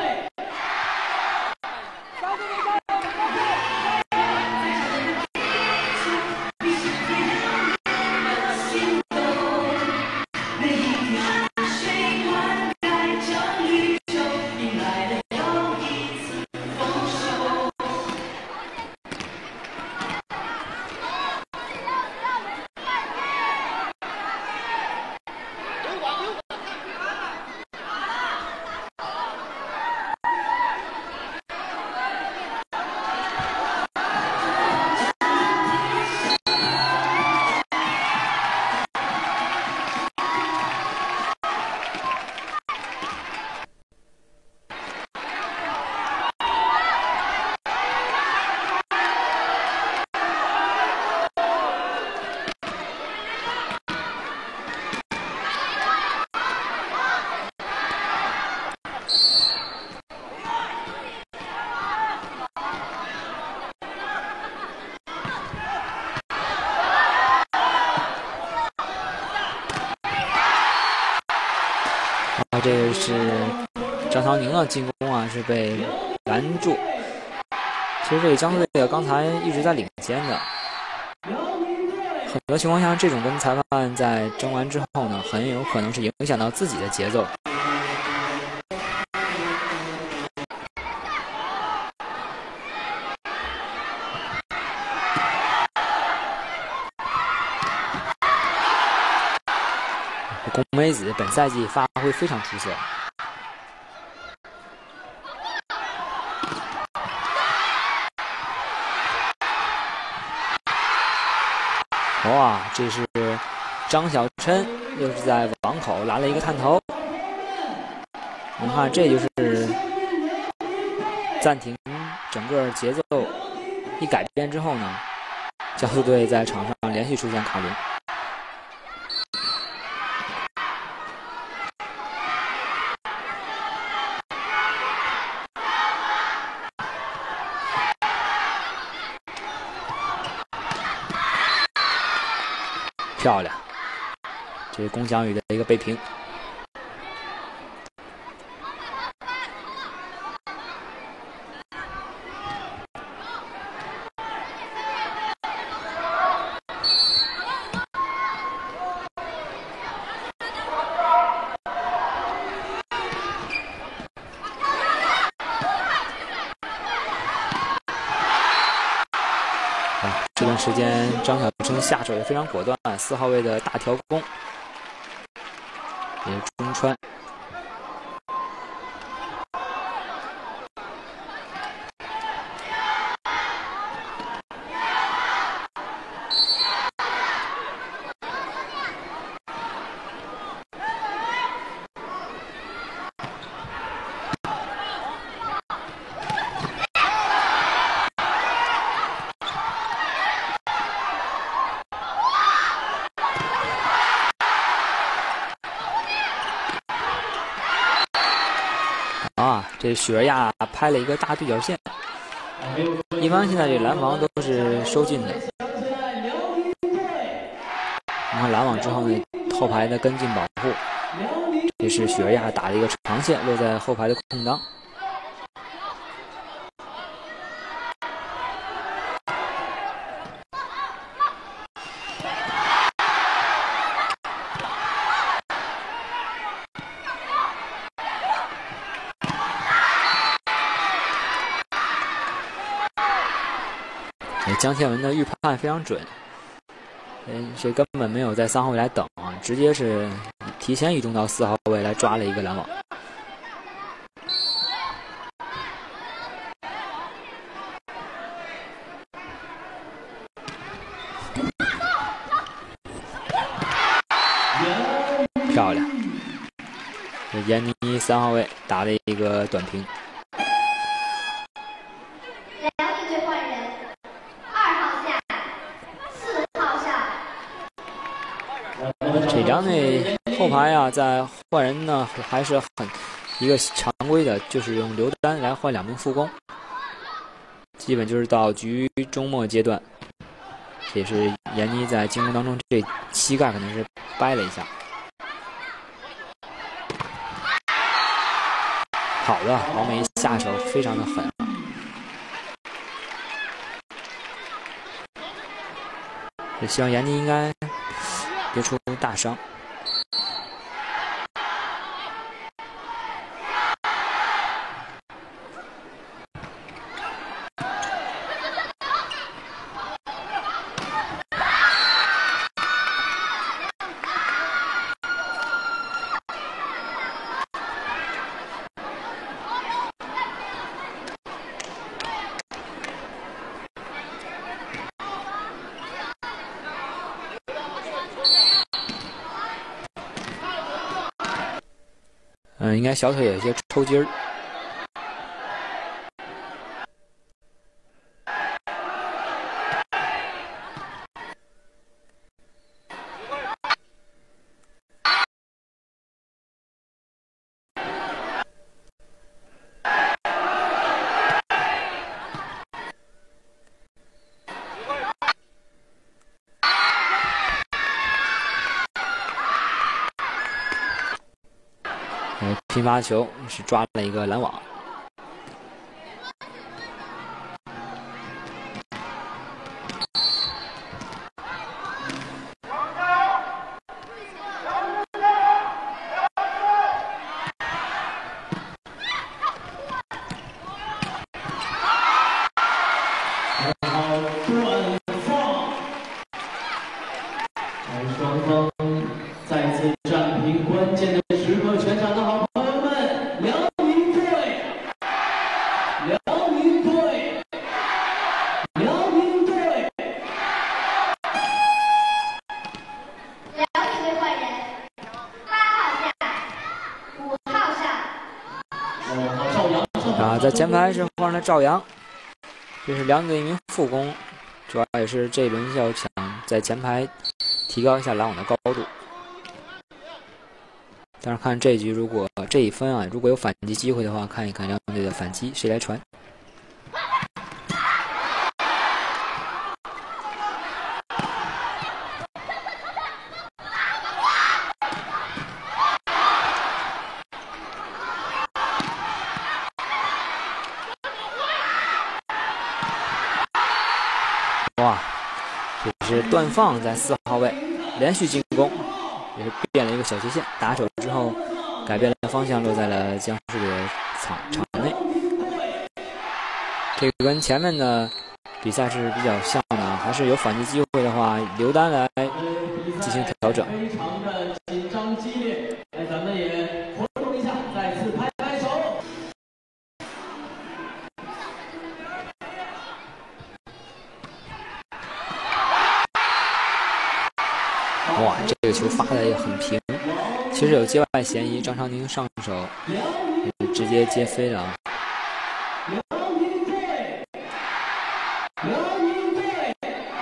这个是张乔宁的进攻啊，是被拦住。其实这个江苏队刚才一直在领先的，很多情况下，这种跟裁判在争完之后呢，很有可能是影响到自己的节奏。龚梅子本赛季发挥非常出色。哇，这是张晓琛，又是在网口来了一个探头。你看，这就是暂停整个节奏一改变之后呢，江苏队在场上连续出现卡轮。漂亮，这是龚翔宇的一个背平。这段时间，张晓琛下手也非常果断，4号位的大调攻，也中穿。这许尔亚拍了一个大对角线，一般现在这拦防都是收进的。你看拦网之后呢，后排的跟进保护，这是许尔亚打了一个长线，落在后排的空当。江倩文的预判非常准，这根本没有在3号位来等啊，直接是提前移动到4号位来抓了一个拦网。 漂亮！这闫妮3号位打了一个短平。 辽宁队换人，2号下，4号上。 这两队后排啊，在换人呢还是很一个常规的，就是用刘丹来换2名副攻，基本就是到局中末阶段。这也是闫妮在进攻当中这膝盖可能是掰了一下。好的，王梅下手非常的狠。也希望闫妮应该别出大伤。应该小腿有些抽筋儿。拼发球是抓了一个拦网。 双方再次战平，关键的时刻，全场的好朋友们，辽宁队，辽宁队，辽宁队， 辽宁队换人，8号下，5号上。 赵阳啊，在前排是换了赵阳，这是辽宁队一名副攻，主要也是这一轮要想在前排提高一下拦网的高度。但是看这一局，如果这一分啊，如果有反击机会的话，看一看辽宁队的反击谁来传。哇，这是段放在4号位连续进攻，也是变了一个小斜线，打手之后改变了方向，落在了江市的场内。这个跟前面的比赛是比较像的，还是有反击机会的话，刘丹来进行调整。 非常的紧张激烈，来咱们也活动一下，再次拍拍手。 哇，这个球发的也很平，其实有接外嫌疑，张常宁上手直接接飞了啊。 辽宁队，辽宁队，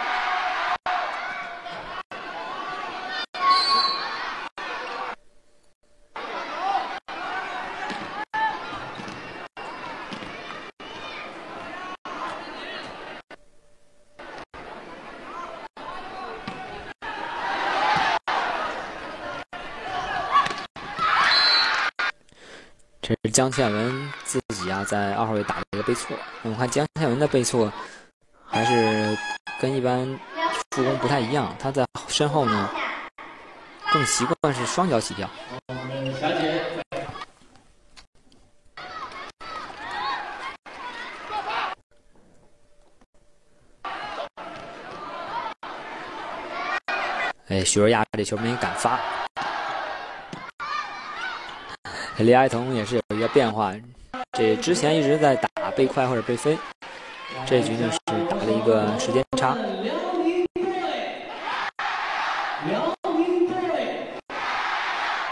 这是江倩文自己啊，在2号位打了一个背错。我们看江倩文的背错，还是跟一般副攻不太一样，他在身后呢更习惯是双脚起跳。 小姐。 哎，徐若亚这球没敢发。李爱彤也是有一个变化，这之前一直在打背快或者背飞，这局呢是打了一个时间差。 辽宁队，辽宁队，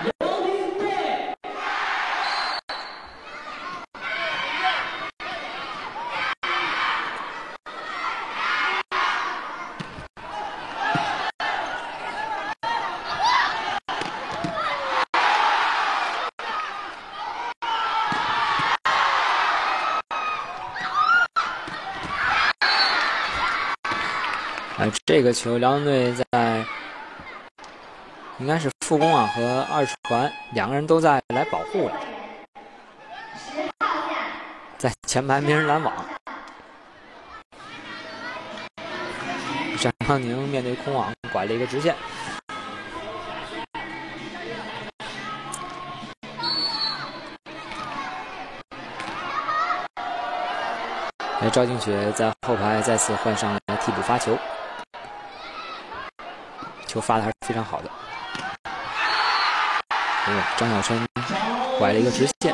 这个球辽宁队在应该是副攻啊和二传两个人都在来保护了，在前排没人拦网。张昌宁面对空网拐了一个直线。赵静雪在后排再次换上了替补发球，球发的还是非常好的。张小琛拐了一个直线。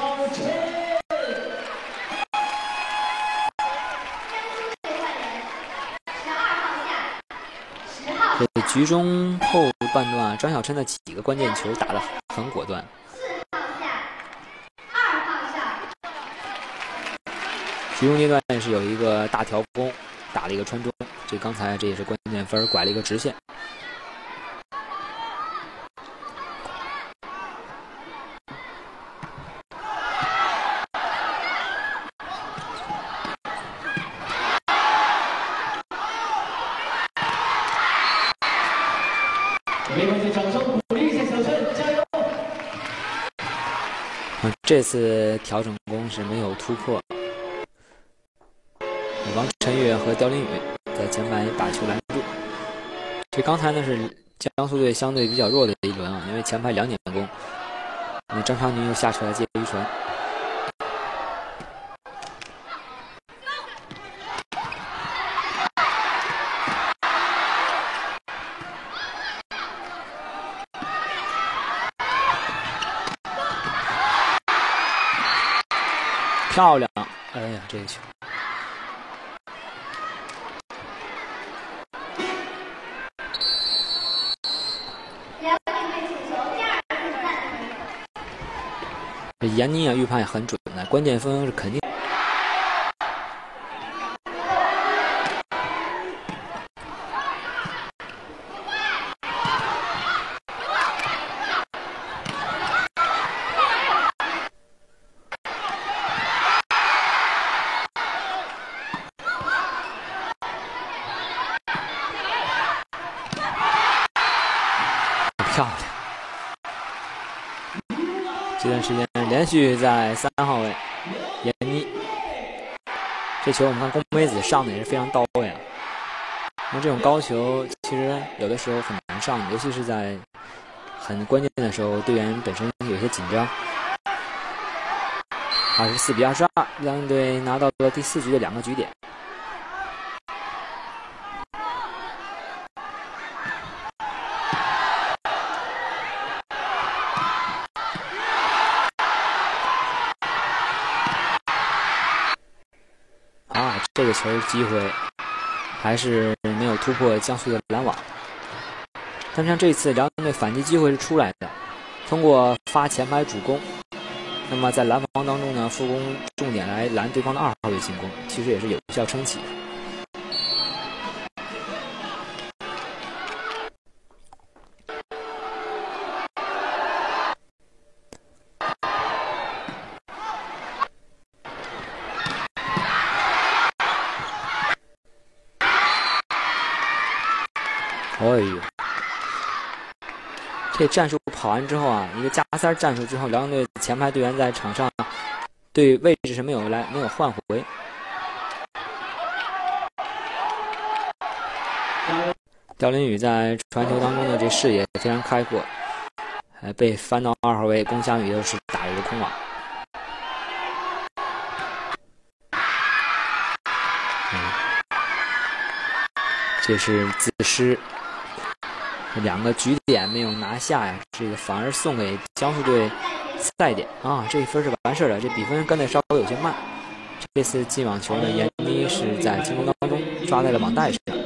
这局中后半段啊，张小琛的几个关键球打得很果断。局中阶段是有一个大条攻，打了一个穿中，刚才这也是关键分，拐了一个直线。 没关系，掌声鼓励一下小琛，加油！ 这次调整攻是没有突破。王晨月和刁林宇在前排把球拦住。这刚才呢是江苏队相对比较弱的一轮啊，因为前排2点攻，那张昌宁又下出来接一传。漂亮！哎呀，这个球。这闫妮啊，预判也很准的，关键分是肯定。漂亮！这段时间连续在3号位，闫妮。这球我们看宫梅子上的也是非常到位啊。那这种高球其实有的时候很难上，尤其是在很关键的时候，队员本身有些紧张。24比22，辽宁队拿到了第4局的2个局点。这个球机会还是没有突破江苏的拦网，但像这次辽宁队反击机会是出来的，通过发前排主攻，那么在拦防当中呢，副攻重点来拦对方的2号位进攻，其实也是有效撑起。哎呦，这战术跑完之后啊，一个加塞战术之后，辽宁队前排队员在场上对位置是没有换回。刁林宇在传球当中的这视野非常开阔，还被翻到2号位，龚翔宇又是打了一个空网。这是自失。2个局点没有拿下呀，这个反而送给江苏队赛点啊！这一分是完事了，这比分跟得稍微有些慢。这次进网球呢，闫妮是在进攻当中抓在了网带上。